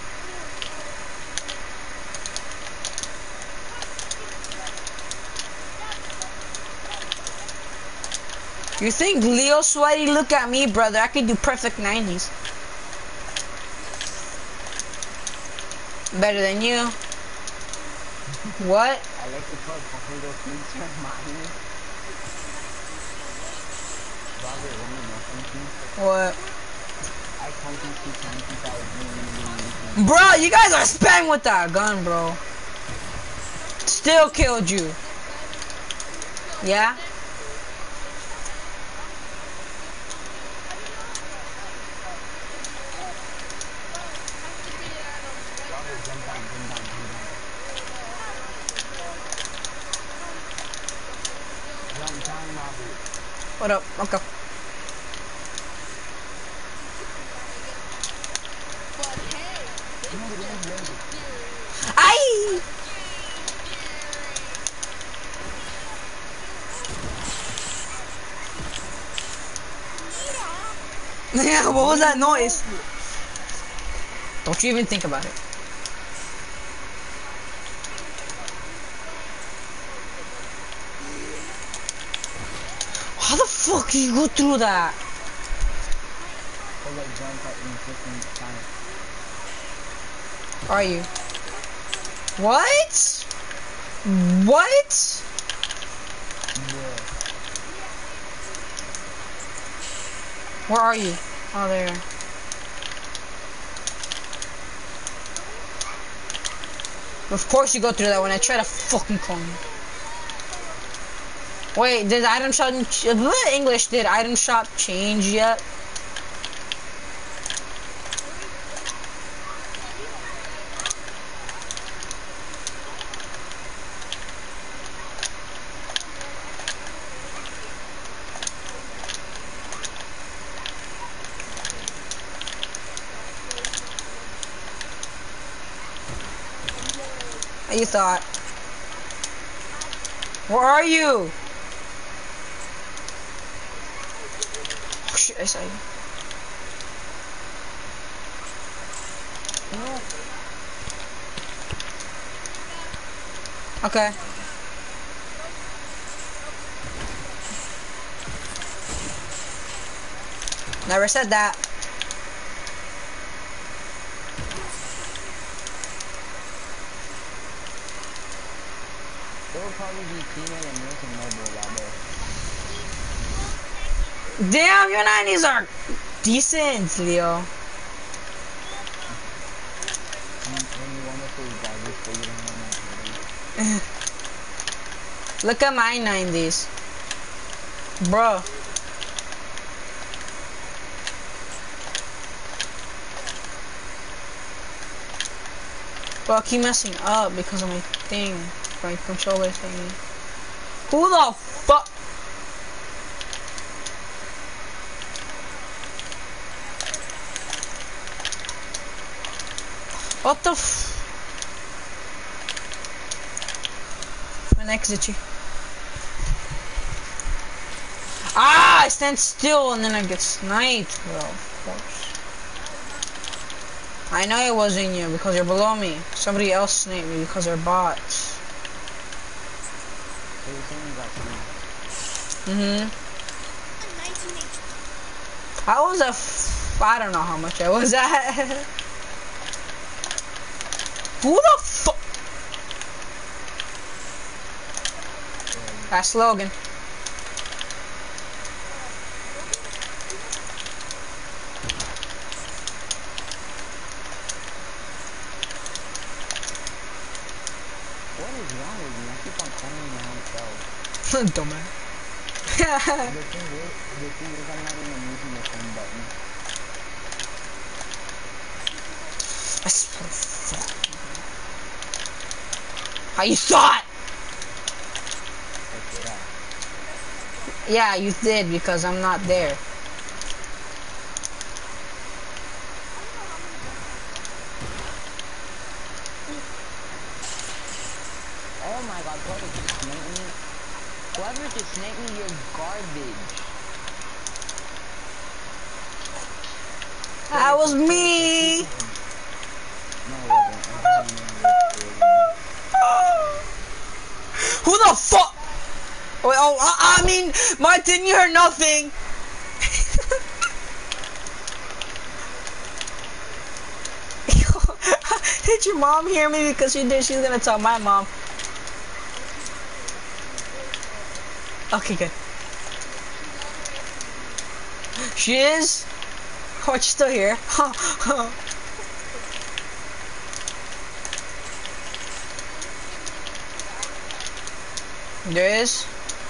You think Leo Sweaty? Look at me, brother. I can do perfect 90s. Better than you. What? I like to put potato things in mine. Robert, let me know something. What? I counted 2 times since I was really Bro, you guys are spamming with that gun, bro. Still killed you. Yeah? Robert, jump down. Jump down, Robert. What up? Okay. Aye! Yeah, what was that noise? Don't you even think about it. How the fuck did you go through that? Because I jumped at in different times. Are you? What? What? Yeah. Where are you? Oh, there. Of course you go through that when I try to fucking call you. Wait, did item shop English? Did item shop change yet? You thought. Where are you? Oh shit, I saw you. Okay. Never said that. It will probably be Peanut and Milk and Mobile, Robert. Damn, your 90s are decent, Leo. When you want to say garbage, but you don't want to. Look at my 90s. Bro. Bro, I keep messing up because of my thing. My controller thingy. Who the fuck? What the f? I'm exit you. Ah, I stand still and then I get sniped, bro, of course. I know it wasn't you because you're below me. Somebody else sniped me because they're bots. So you're saying you got sniped. Mm-hmm. 19 HP. I was I don't know how much I was at. Who the fuck? That's Logan. What is wrong with me? I keep on calling my own self. Dumbass. The thing is, I'm not even using the phone button. I swear to fuck. How you thought? Like that. Yeah, you did because I'm not there. Oh my god, whoever just sniped me. Whoever just sniped me, you're garbage. That was me. No, it wasn't. Who the fuck? Wait, oh, I mean, Martin, you heard nothing. Did your mom hear me? Because she did. She's gonna tell my mom. Okay, good. She is? Oh, she's still here. There is.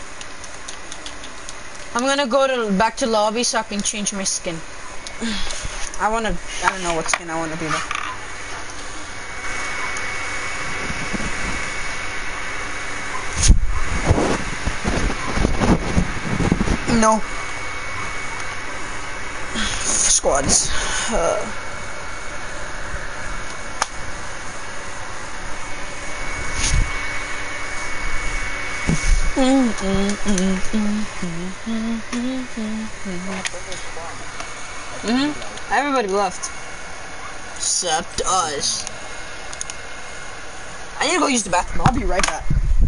I'm gonna go back to lobby so I can change my skin. I don't know what skin I wanna be though. No. Squads. Everybody left. Except us. I need to go use the bathroom. I'll be right back.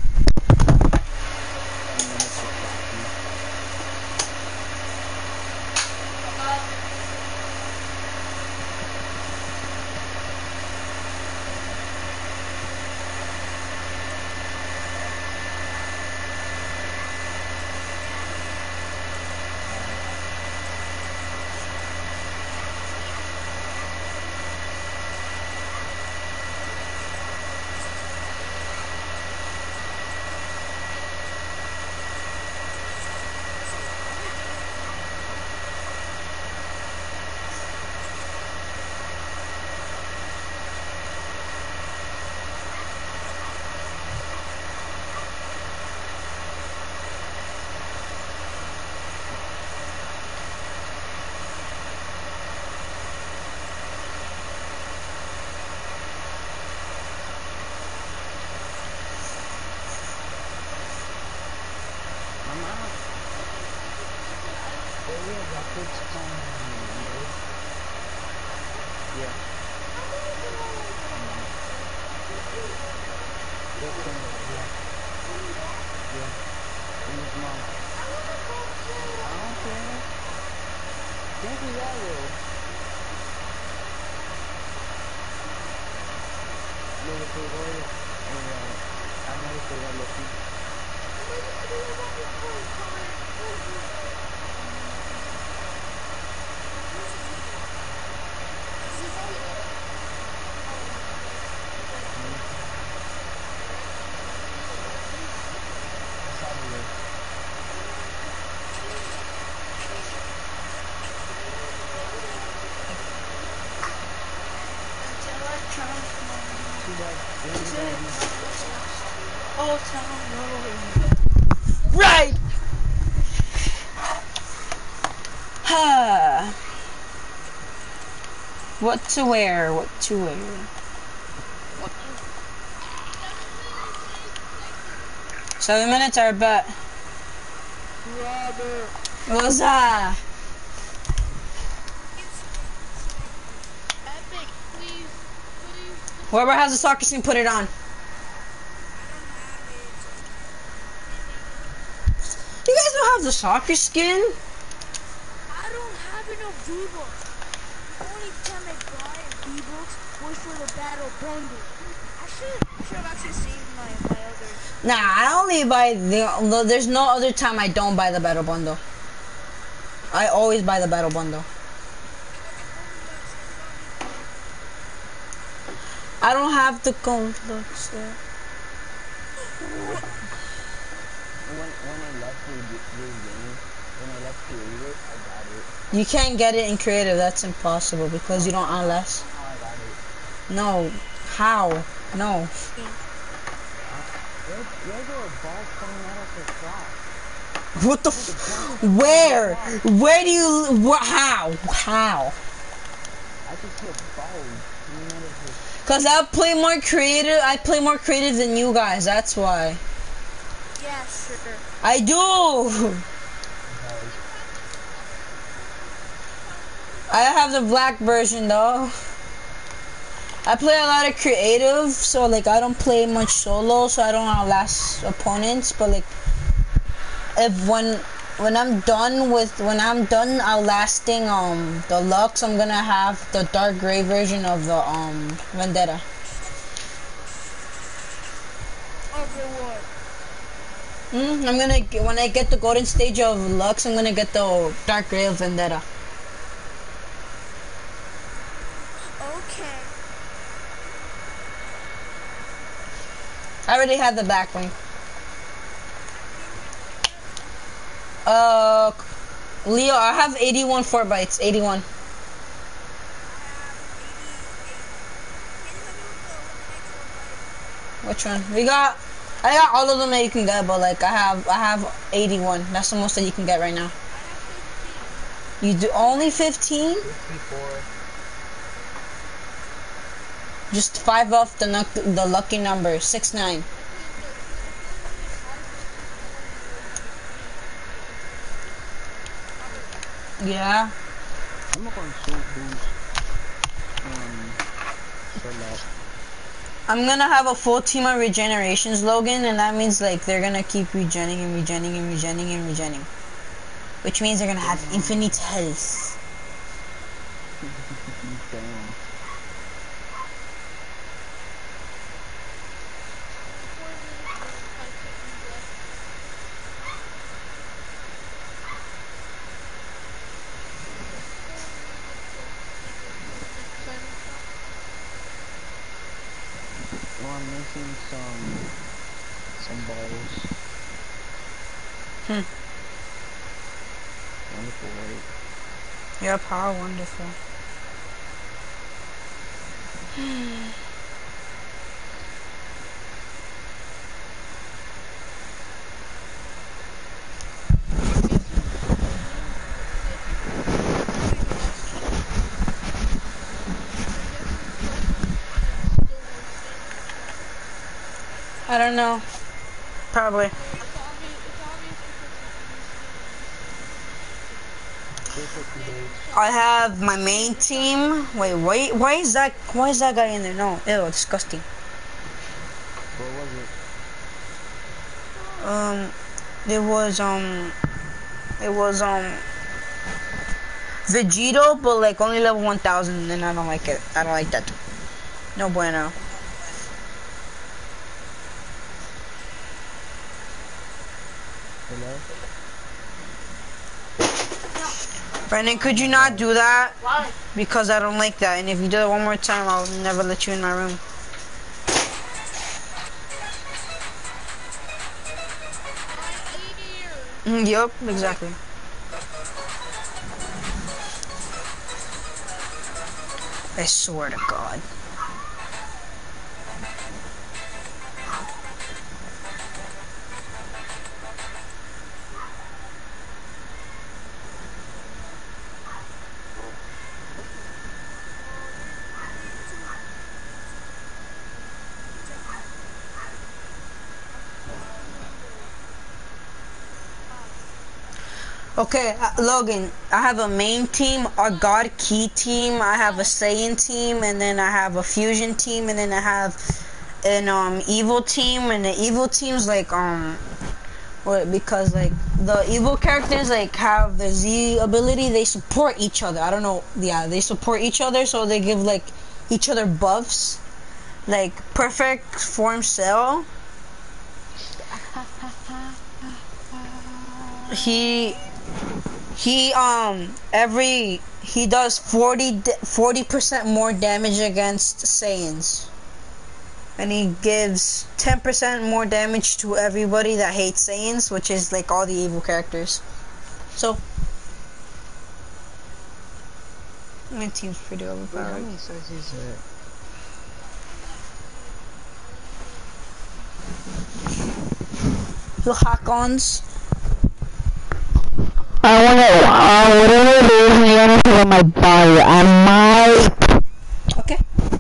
Right. What to wear? What to wear? What? 7 minutes, I bet. What's that? Epic, we Whoever has a soccer skin, put it on. You guys don't have the soccer skin? I don't have enough V-Bucks. The only time I buy V-Bucks was for the battle bundle. I should have actually saved my other. Nah, I only buy there's no other time I don't buy the battle bundle. I always buy the battle bundle. I don't have the gold looks there. When I left your game, when I left creative, I got it. You can't get it in creative, that's impossible because you don't unless. Oh, I got it. No. How? No. Where's your ball coming out of the shot? What the where? Where do you how? How? I just hit balls coming out of his. Cause I play more creative than you guys, that's why. Yeah, sure. I do. I have the black version though. I play a lot of creative, so like I don't play much solo, so I don't outlast opponents. But like, if when I'm done outlasting the Lux, I'm gonna have the dark gray version of the Vendetta. Okay, what? I'm gonna when I get the golden stage of Lux, I'm gonna get the dark gray of Vendetta. Okay. I already have the back wing. Leo, I have 81 4 bytes. 81. Which one? I got all of them that you can get, but like I have 81. That's the most that you can get right now. You do only 15? Before. Just 5 off the lucky number. 6-9. Yeah. I'm not going to boost. Select. I'm gonna have a full team of regenerations, Logan, and that means like they're gonna keep regenning and regenning and regenning and regenning. Which means they're gonna have infinite health. Damn. Well, I'm missing some balls. Wonderful, right? Yep, how wonderful. I don't know. Probably. I have my main team. Wait, why is that guy in there? No, ew, disgusting. What was it was Vegito, but like only level 1000, and I don't like it. I don't like that. No bueno. Hello? Brandon, could you not do that? Why? Because I don't like that, and if you do it one more time, I'll never let you in my room. Yup, exactly. I swear to God. Okay, Logan, I have a main team, a God Key team, I have a Saiyan team, and then I have a Fusion team, and then I have an evil team, and the evil team's like what, because like the evil characters like have the Z ability, they support each other. I don't know, yeah, they support each other, so they give like each other buffs. Like Perfect Form Cell, he does 40% more damage against Saiyans, and he gives 10% more damage to everybody that hates Saiyans, which is like all the evil characters. So my team's pretty Wait, how overpowered. many souls is it? The Hakons. I wanna, whatever it is, I wanna put on my body. I might. Okay.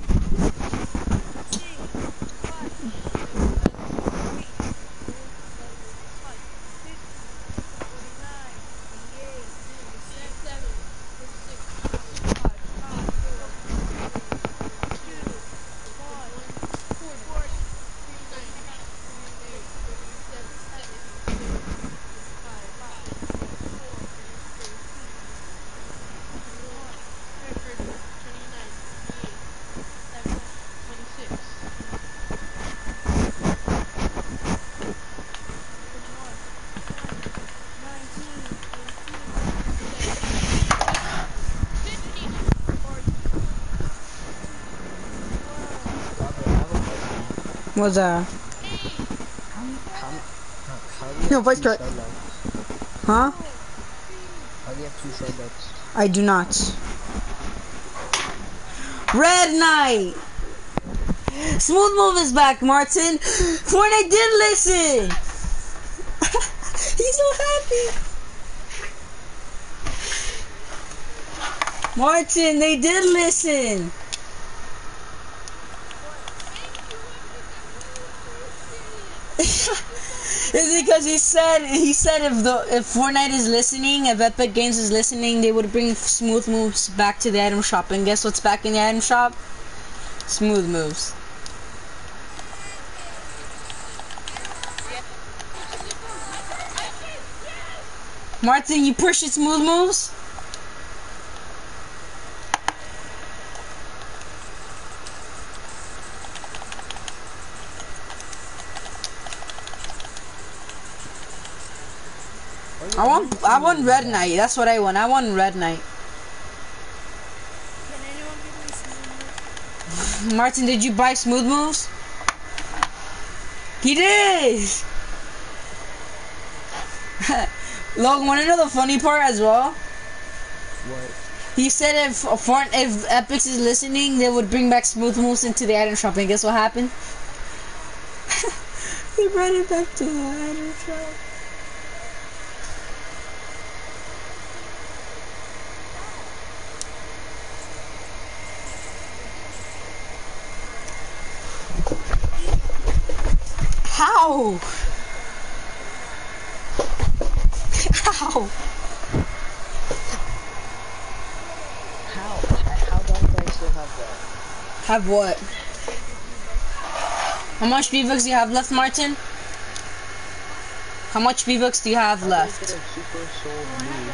What's that? How do you No, have voice two crack. Sherlocks? Huh? How do you have two Sherlocks? I do not. Red Knight! Smooth Move is back, Martin! Fortnite did listen! He's so happy! Martin, they did listen! It's because he said if Fortnite is listening, if Epic Games is listening, they would bring Smooth Moves back to the item shop. And guess what's back in the item shop? Smooth Moves. Martin, you push it, Smooth Moves? I want Red Knight. That's what I want. I want Red Knight. Can anyone give me Smooth Move? Martin, did you buy Smooth Moves? He did! Logan, wanna know the funny part as well? What? He said if Epix is listening, they would bring back Smooth Moves into the item shop, and guess what happened? They brought it back to the item shop. How? How? How long do I still have that? Have what? How much V-Bucks do you have left, Martin? How much V-Bucks do you have How do left? I get a Super Soul Blue?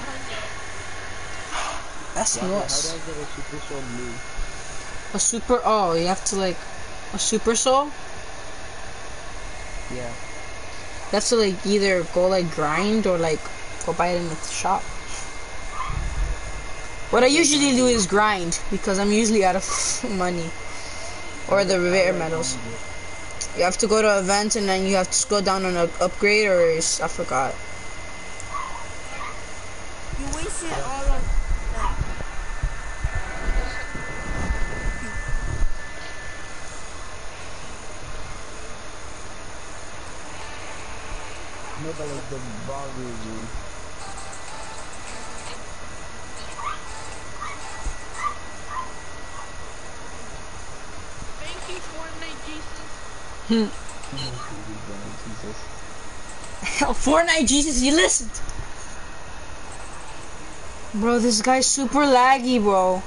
That's How do I nuts. get a Super Soul Blue? A super, oh, you have to like, a Super Soul? Yeah. You have to like either go like grind or like go buy it in the shop. What I usually do is grind because I'm usually out of money. Or the rare medals. You have to go to events and then you have to scroll down on an upgrade or I forgot. You wasted all of that. No, but like the raw review. Thank you, Fortnite Jesus. Jesus. Fortnite Jesus, you listened. Bro, this guy's super laggy, bro.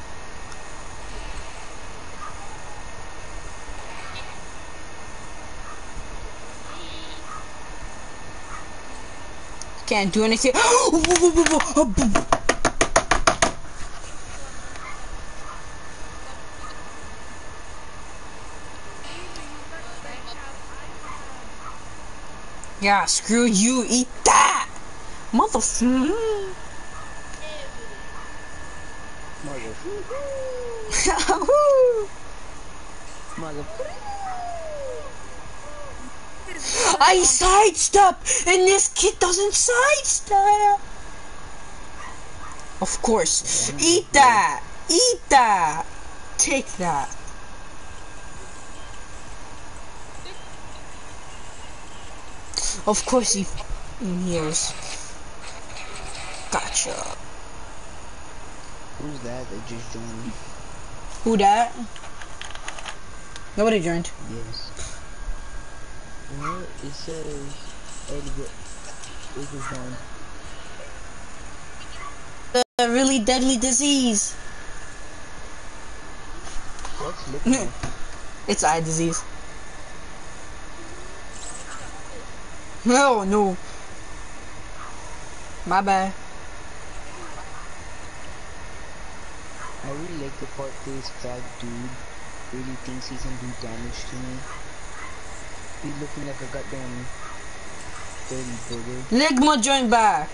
Can't do anything. Yeah, screw you. Eat that, motherfucker. I sidestep, and this kid doesn't sidestep. Of course. Eat that. Eat that. Take that. Of course he hears. Gotcha. Who's that just joined? Who that? Nobody joined. Yes. What? It says Edgar. It just joined. A really deadly disease. What's looking? It's eye disease. Oh no. My bad. I really like the part this fat dude really thinks he can do damage to me. He's looking like a goddamn dirty booger. Ligma joined back.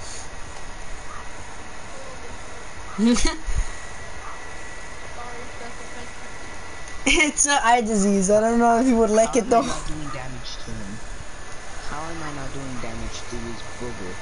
It's an eye disease. I don't know if you would like it though. How am I not doing damage to him? How am I not doing damage to this booger?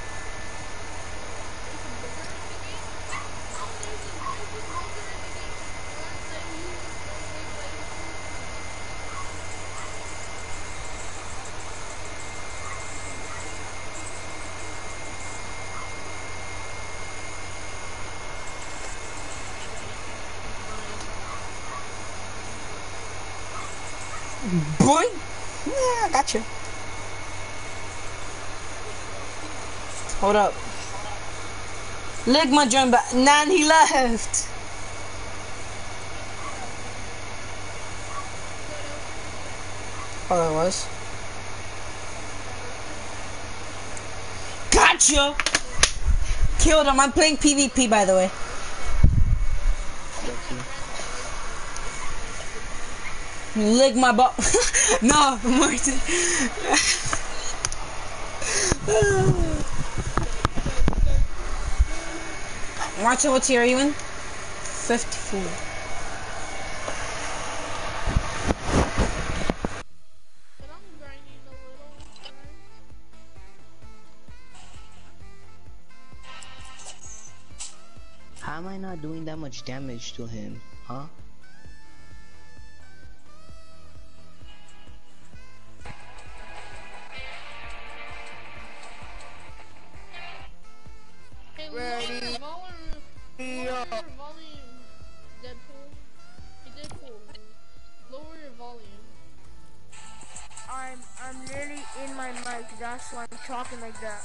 Boy, yeah, I gotcha. Hold up. Ligma joined back. Nan, he left. Oh, that was. Gotcha. Killed him. I'm playing PvP, by the way. Lick my butt. No, Martin. Martin, what tier are you in? 54. But I'm grinding a little. How am I not doing that much damage to him? Huh? Hey, lower your volume, Deadpool. Hey, Deadpool, lower your volume. I'm literally in my mic. That's why I'm talking like that.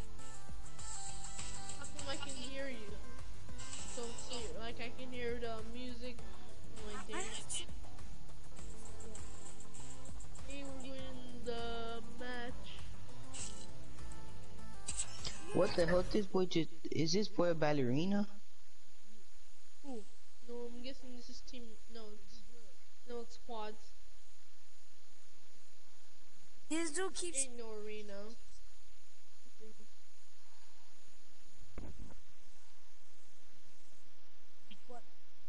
How come I can hear you so clear? Like I can hear the music like that. You win the match. What the hell? This boy just is this boy a ballerina? Ooh. No, I'm guessing this is team. No, it's squads. This dude keeps. Ain't no arena. What?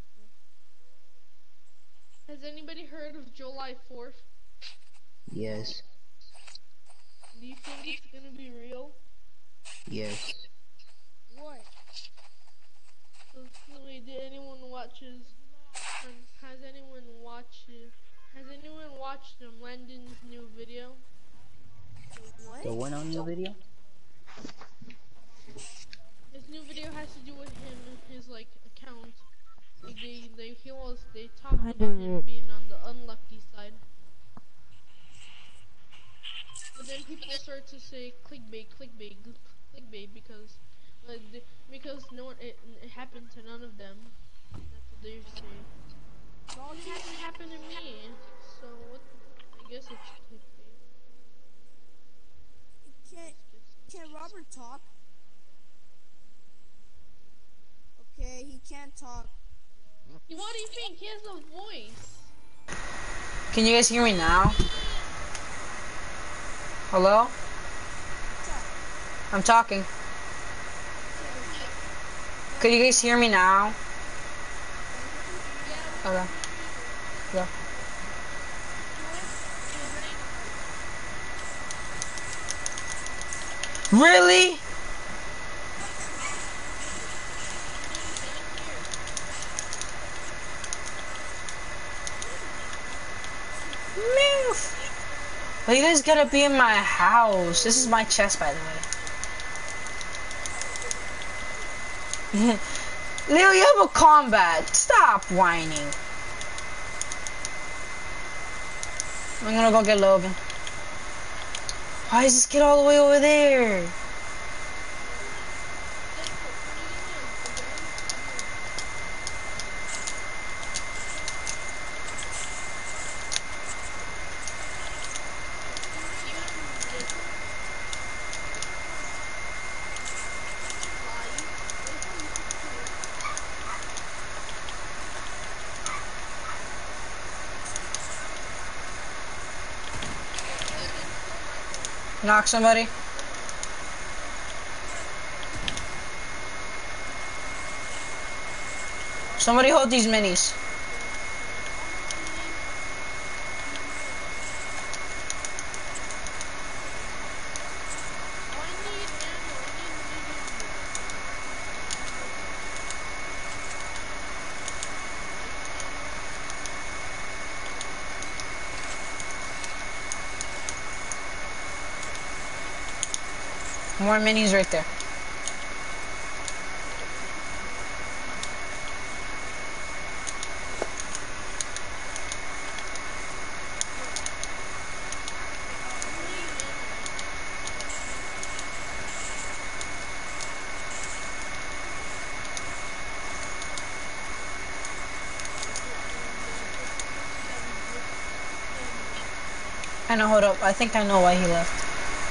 Has anybody heard of July 4th? Yes. Do you think it's gonna be real? Yes. What? So, wait, did anyone watches? Has anyone watched Landon's new video? What? The one on your video? His new video has to do with him and his like account. Like they talked about him being on the unlucky side. But then people start to say clickbait because Because no one, it happened to none of them. That's what they're saying. Well, it hasn't happened to me, so what? I guess it's clickbait. Can Robert talk? Okay, he can't talk. What do you think? He has a voice. Can you guys hear me now? Hello? I'm talking. Could you guys hear me now? Okay. Yeah. Really? Well, you guys gotta be in my house. This is my chest, by the way. Leo, you have a combat. Stop whining. I'm gonna go get Logan. Why is this kid all the way over there? Knock somebody. Somebody hold these minis. More minis right there. I know, hold up. I think I know why he left.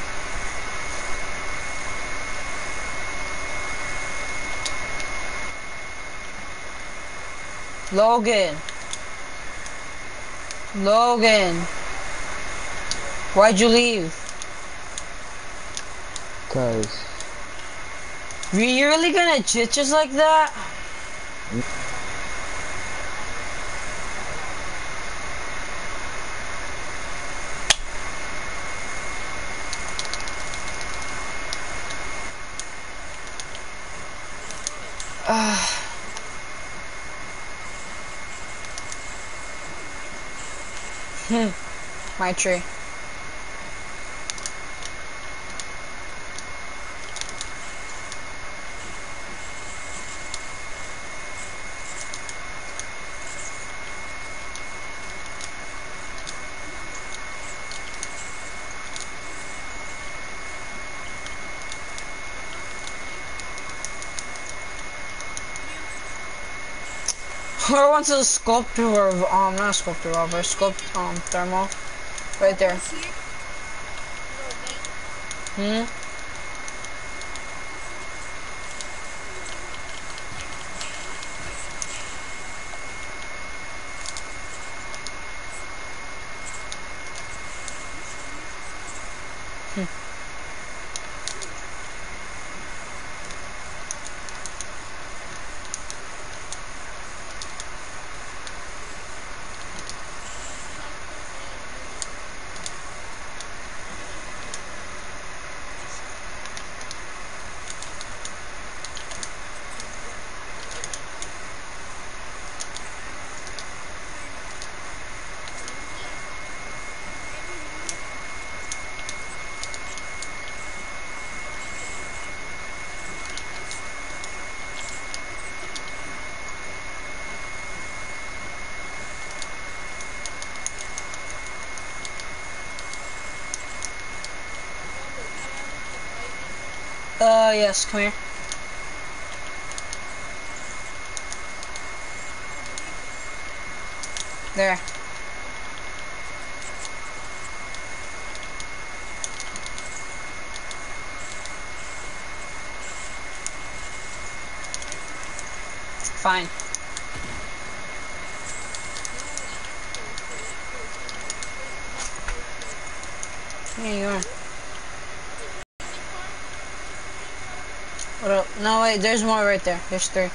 Logan. Logan. Why'd you leave? Cause. You really gonna cheat just like that? My tree. Whoever wants a sculptor or not a sculptor revolver, thermal. Right there. Yes, come here. There. Fine. Here you are. What up? No, wait, there's more right there. There's 3.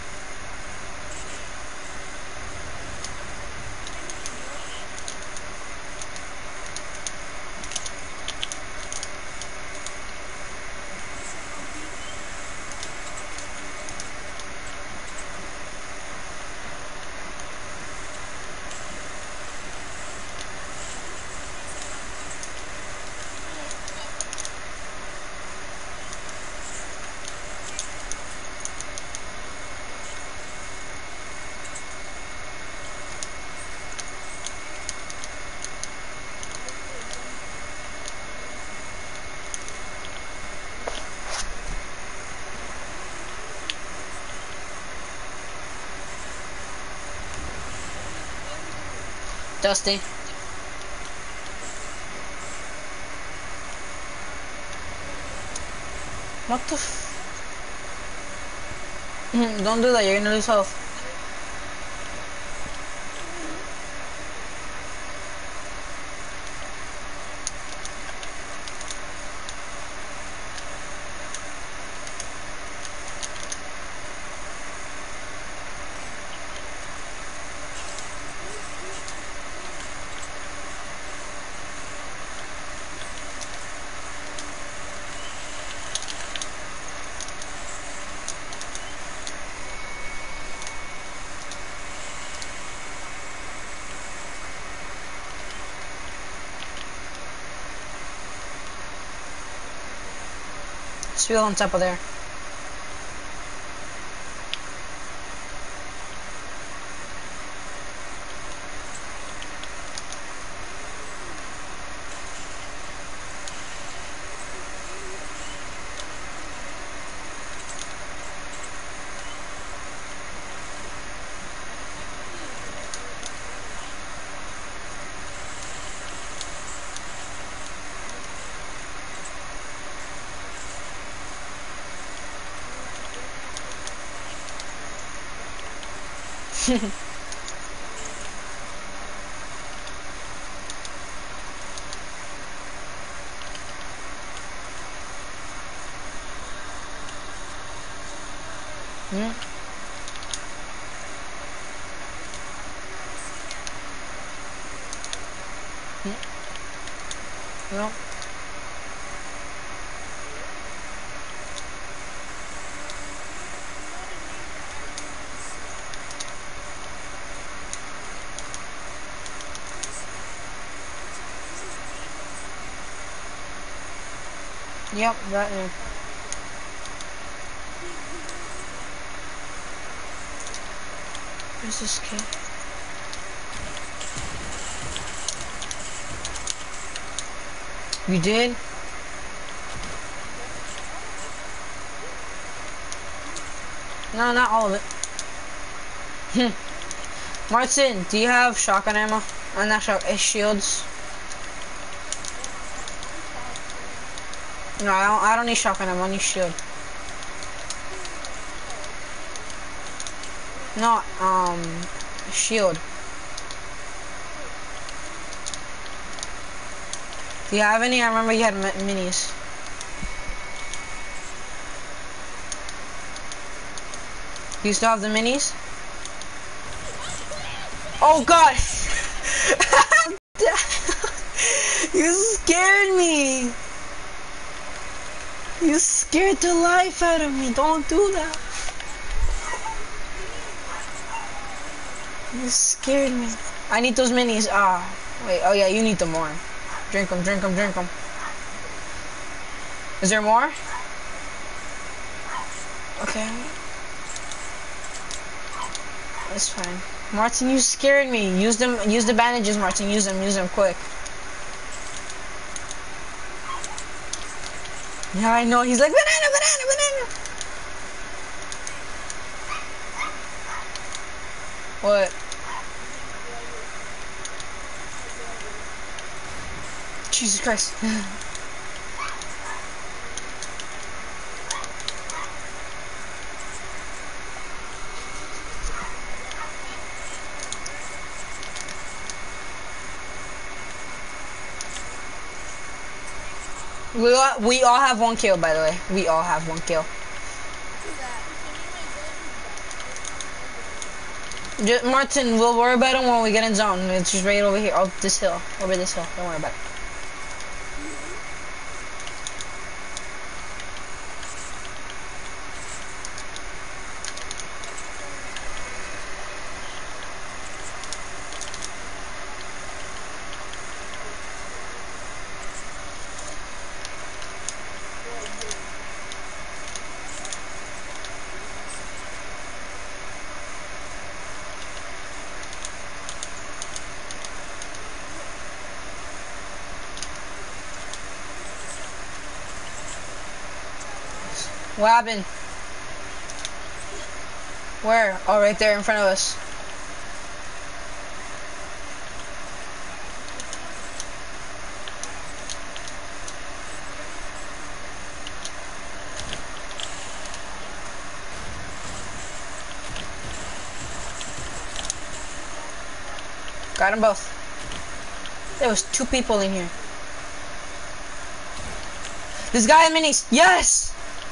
Dusty. What the Don't do that, you're gonna lose health. Spill on top of there. No. Yep, that name. Where's this kid? You did? No, not all of it. Martin, do you have shotgun ammo? Not shields? No, I don't need shotgun ammo, I need shield. No, shield. Do you have any? I remember you had minis. Do you still have the minis? Oh god! You scared me! You scared the life out of me. Don't do that. You scared me. I need those minis. Ah, wait. Oh yeah, you need them more. Drink them, drink them, drink them. Is there more? Okay. That's fine. Martin, you scared me. Use them. Use the bandages, Martin. Use them quick. Yeah, I know. He's like, banana, banana, banana. What? Jesus Christ. We all have 1 kill, by the way. We all have 1 kill. Just, Martin, we'll worry about him when we get in zone. It's just right over here, up this hill, over this hill. Don't worry about it. What happened? Where? Oh, right there in front of us. Got them both. There was 2 people in here. This guy in minis. Yes!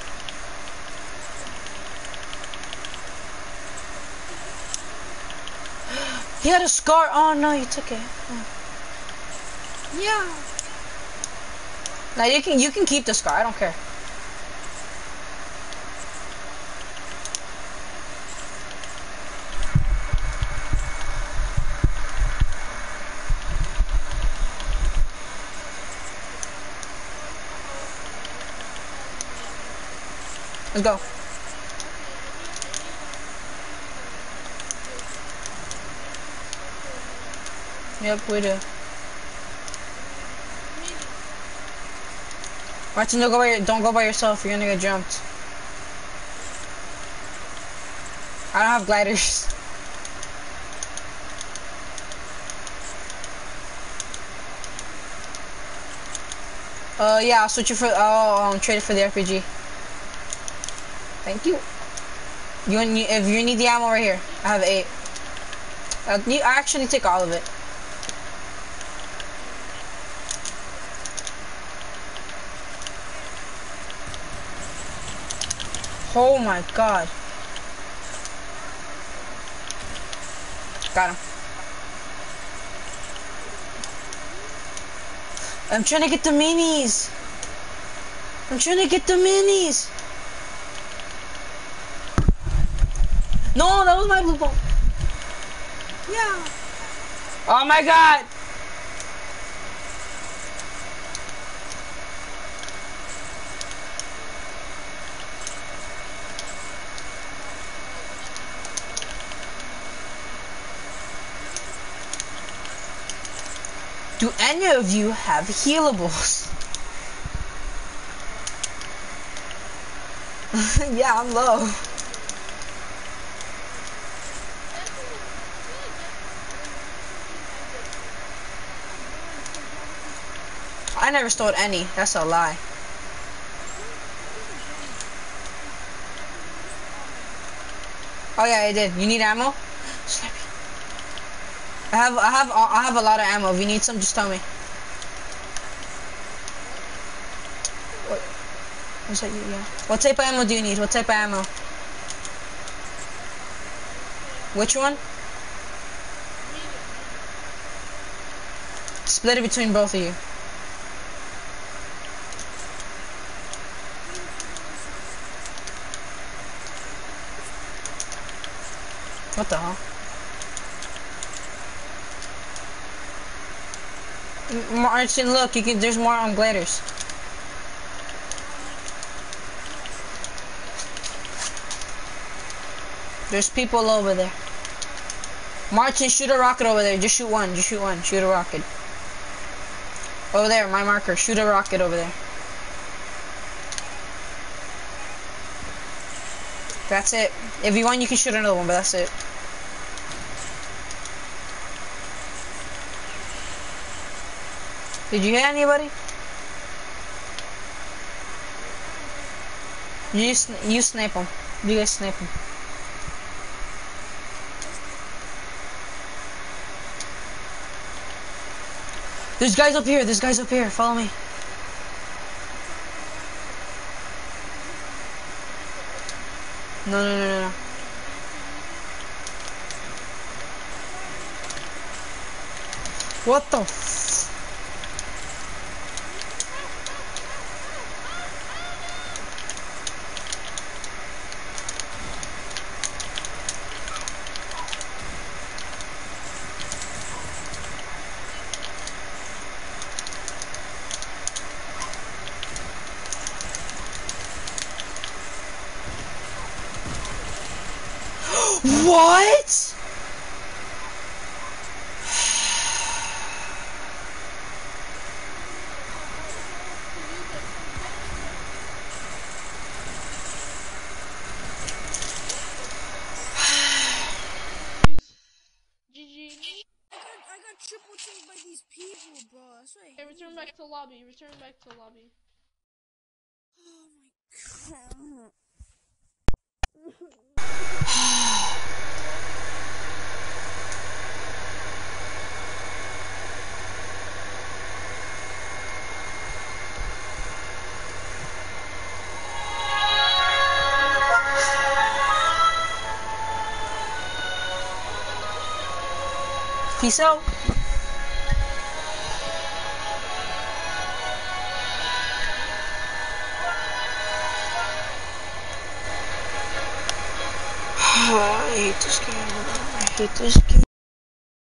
He had a scar. Oh no, you took it. Oh. Yeah. Now you can keep the scar. I don't care. Let's go. Yep, we do. Martin, don't go by yourself. You're gonna get jumped. I don't have gliders. Yeah, I'll switch it for. I'll trade it for the RPG. Thank you. If you need the ammo right here, I have 8. I actually take all of it. Oh my god. Got him. I'm trying to get the minis. I'm trying to get the minis. No, that was my blue ball. Yeah. Oh my god. Do any of you have healables? Yeah, I'm low. I never stole any. That's a lie. Oh yeah, I did. You need ammo? I have a lot of ammo. If you need some, just tell me. What's that? Yeah. What type of ammo do you need? What type of ammo? Which one? Split it between both of you. What the hell? Martin, look, there's more on gliders. There's people over there. Martin, shoot a rocket over there. Just shoot one. Just shoot one. Shoot a rocket. Over there, my marker. Shoot a rocket over there. That's it. If you want, you can shoot another one, but that's it. Did you hit anybody? You snipe him. You guys snipe him. There's guys up here. There's guys up here. Follow me. No. What the f- What? GG. I got triple teamed by these people, bro. That's what I Okay, return back to lobby. Return back to lobby. Oh my god. Peace out. I hate this game. I hate this game.